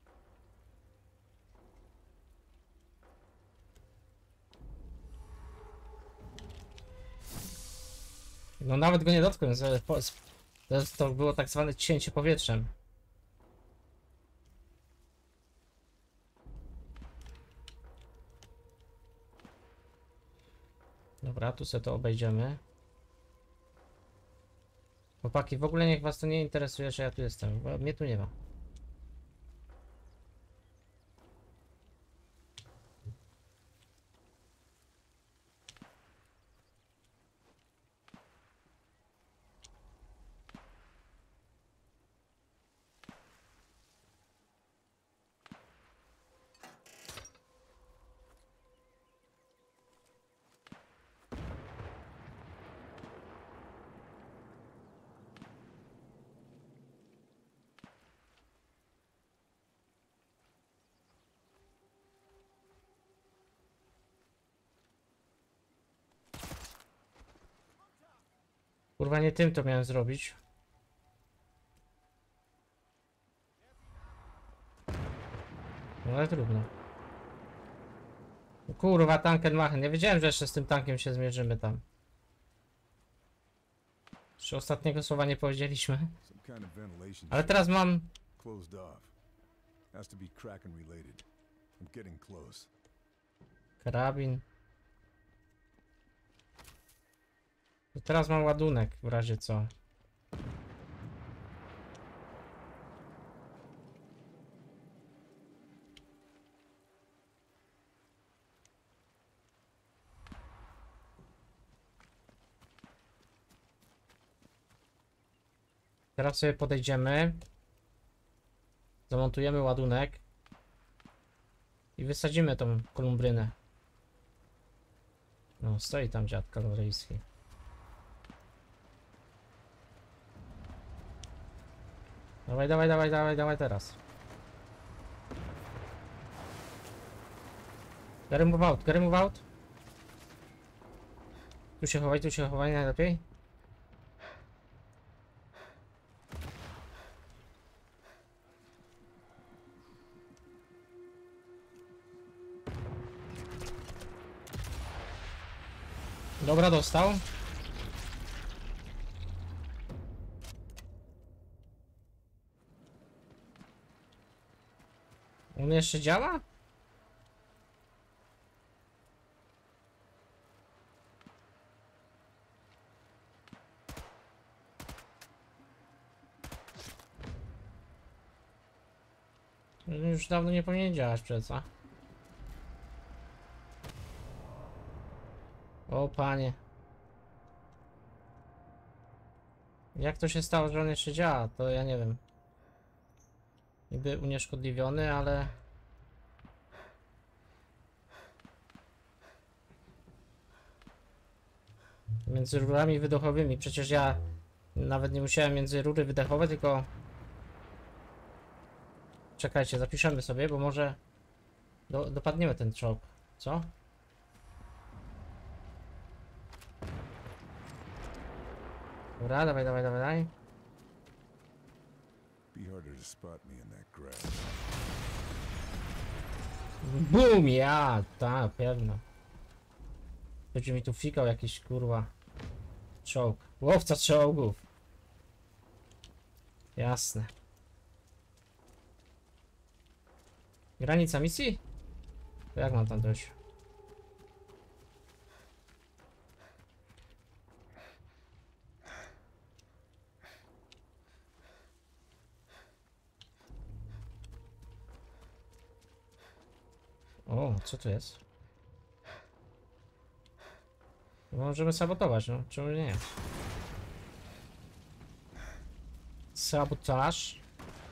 Speaker 1: No nawet go nie dotknąłem, z- po- z- to, to było tak zwane cięcie powietrzem. Dobra, tu sobie to obejdziemy. Chłopaki, w ogóle niech was to nie interesuje, że ja tu jestem, bo mnie tu nie ma. Kurwa, nie tym to miałem zrobić. No ale trudno. Kurwa, tanken machen. Nie wiedziałem, że jeszcze z tym tankiem się zmierzymy tam. Jeszcze ostatniego słowa nie powiedzieliśmy.
Speaker 2: Some kind of ventilation
Speaker 1: Ale
Speaker 2: shaft
Speaker 1: teraz mam...
Speaker 2: closed off. Has to be Kraken related. I'm getting close.
Speaker 1: karabin. To teraz mam ładunek w razie co. Teraz sobie podejdziemy. Zamontujemy ładunek. I wysadzimy tą kolumbrynę. No, stoi tam dziad kaloryjski. Dawaj, dawaj, dawaj, dawaj, dawaj teraz. Gotta move out, gotta move out. Tu się chowaj, tu się chowaj najlepiej. Dobra, dostał. On jeszcze działa? Już dawno nie powinien działać przecież. O panie. Jak to się stało, że on jeszcze działa? To ja nie wiem. Niby unieszkodliwiony, ale... Między rurami wydechowymi. Przecież ja nawet nie musiałem między rury wydechowe, tylko... Czekajcie, zapiszemy sobie, bo może... Do, dopadniemy ten czołg. Co? Dobra, dawaj, dawaj, dawaj, dawaj.
Speaker 2: Be harder to spot me in that grass.
Speaker 1: Bum! Ja! Tak, pewno. Będzie mi tu fikał jakiś kurwa czołg. Łowca czołgów. Jasne. Granica misji? To jak mam tam dojść? O, co to jest? Możemy sabotować, no. Czemu nie? Sabotaż.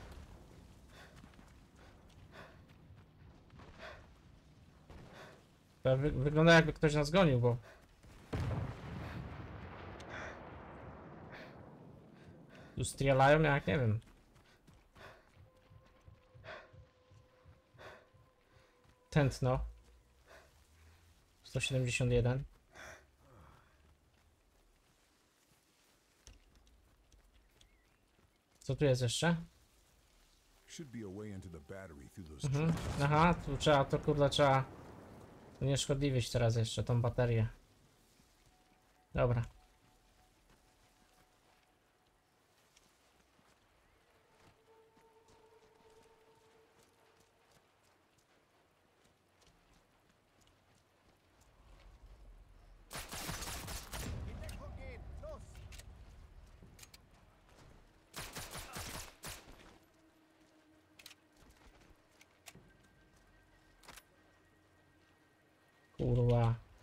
Speaker 1: To wy wygląda jakby ktoś nas gonił, bo... Tu strzelają jak nie wiem. Tętno. sto siedemdziesiąt jeden. Co tu jest jeszcze?
Speaker 2: Should be a way into the battery through those
Speaker 1: Mhm.
Speaker 2: trenches.
Speaker 1: Aha, tu trzeba, to kurde trzeba unieszkodliwić teraz jeszcze tą baterię. Dobra.
Speaker 4: In Deckung gehen! Los!
Speaker 1: Kurwa.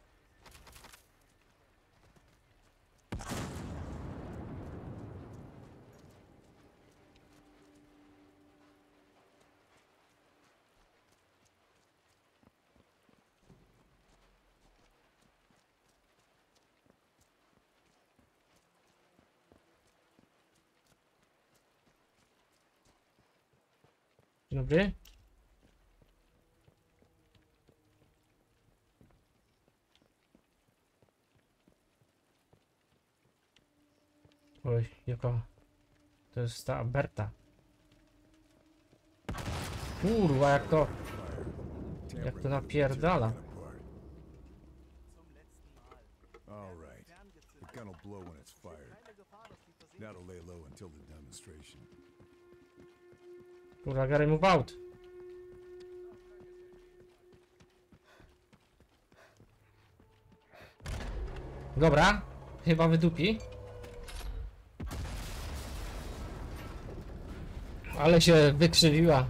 Speaker 1: Dzień dobry. Oj, jaka... To jest ta Berta. Kurwa, jak to... Jak to napierdala.
Speaker 2: All right. The gun will blow when it's fired. That'll lay low until the demonstration.
Speaker 1: Kurwa, Gary move out. Dobra, chyba wydupi. Ale się wykrzywiła.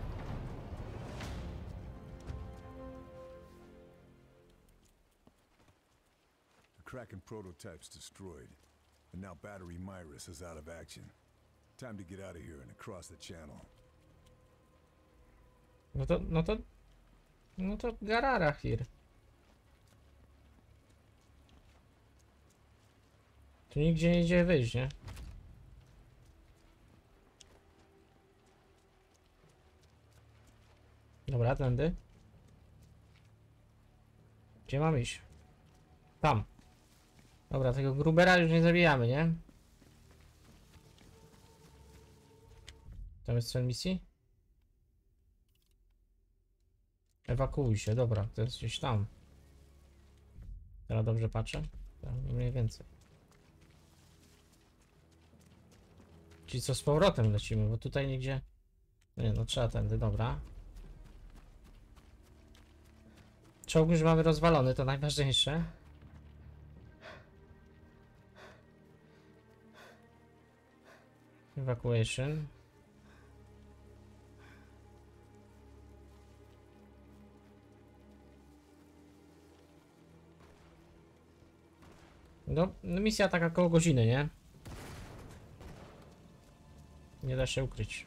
Speaker 2: The Kraken prototype's destroyed, and now battery Myrus is out of action. Time to get out of here and across the channel.
Speaker 1: No to, no to... No to Garara here. Tu nigdzie nie idzie wyjść, nie? Dobra, tędy. Gdzie mam iść? Tam. Dobra, tego Grubera już nie zabijamy, nie? Tam jest cel misji? Ewakuuj się, dobra, to jest gdzieś tam. Teraz dobrze patrzę? Tak, mniej więcej. Czyli co z powrotem lecimy, bo tutaj nigdzie... No nie, no trzeba tędy, dobra. Czołg już mamy rozwalony, to najważniejsze. Evacuation. No, no misja taka koło godziny, nie? Nie da się ukryć.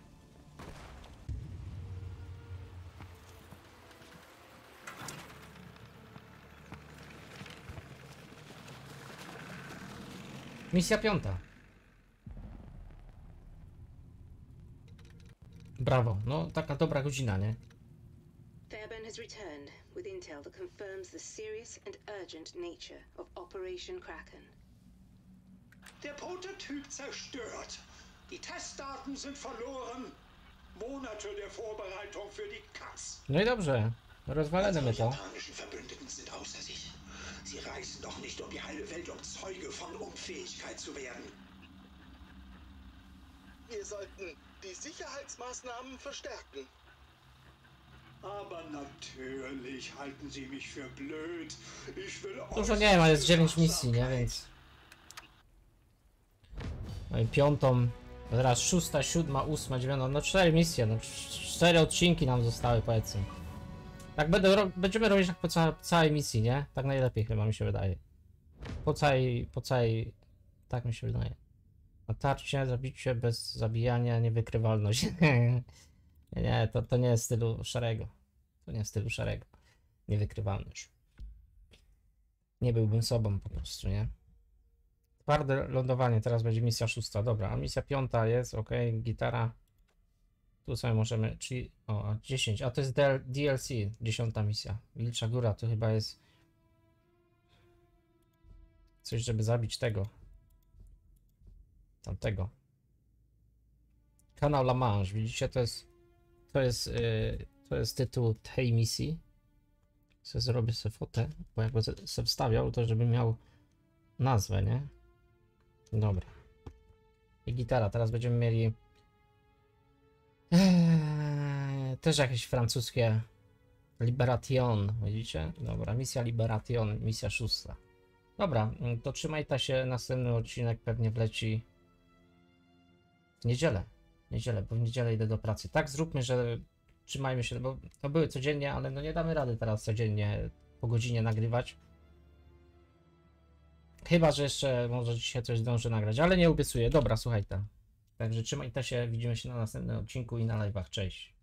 Speaker 1: Misja piąta. Brawo, no taka dobra godzina, nie?
Speaker 6: Fairbairn has returned with intel that confirms the serious and urgent nature of Operation Kraken.
Speaker 7: Der Prototyp zerstört. Die Testdaten sind verloren. Monate der Vorbereitung für die Katz.
Speaker 1: No i dobrze, rozwalamy
Speaker 7: Unsere
Speaker 1: to.
Speaker 7: japanischen Verbündeten sind außer sich. Sie reisen doch nicht um die halbe Welt, um Zeuge von Unfähigkeit zu werden.
Speaker 4: Wir sollten die Sicherheitsmaßnahmen verstärken.
Speaker 7: Aber natürlich halten Sie mich für blöd. Ich will
Speaker 1: Dużo nie wiem, ale jest dziewięć misji, nie? Więc... No i piątą, teraz szósta, siódma, ósma, dziewiąta, no cztery misje, no cz- cztery odcinki nam zostały, powiedzmy. Tak będę ro będziemy robić tak po ca całej misji, nie? Tak najlepiej chyba mi się wydaje. Po całej, po całej, tak mi się wydaje. Natarcie, zabicie bez zabijania, niewykrywalność. nie, nie, to, to nie jest stylu szarego. To nie jest stylu szarego. Niewykrywalność. Nie byłbym sobą po prostu, nie? Twarde lądowanie, teraz będzie misja szósta. Dobra, a misja piąta jest, ok, gitara. Tu sobie możemy, czyli, o, a dziesięć, a to jest D L C, dziesiąta misja. Wilcza Góra, to chyba jest coś, żeby zabić tego. Tamtego. Kanał La Manche, widzicie, to jest, to jest, yy, to jest tytuł tej misji. So zrobię sobie fotę, bo jak go sobie wstawiał, to żeby miał nazwę, nie? Dobra. I gitara, teraz będziemy mieli eee, też jakieś francuskie Liberation, widzicie? Dobra, misja Liberation, misja szósta. Dobra, to trzymajcie się, następny odcinek pewnie wleci w niedzielę. W niedzielę, bo w niedzielę idę do pracy. Tak zróbmy, że trzymajmy się, bo to były codziennie, ale no nie damy rady teraz codziennie po godzinie nagrywać. Chyba, że jeszcze może dzisiaj coś zdążę nagrać, ale nie obiecuję. Dobra, słuchajcie. Także trzymajcie się, widzimy się na następnym odcinku i na live'ach. Cześć.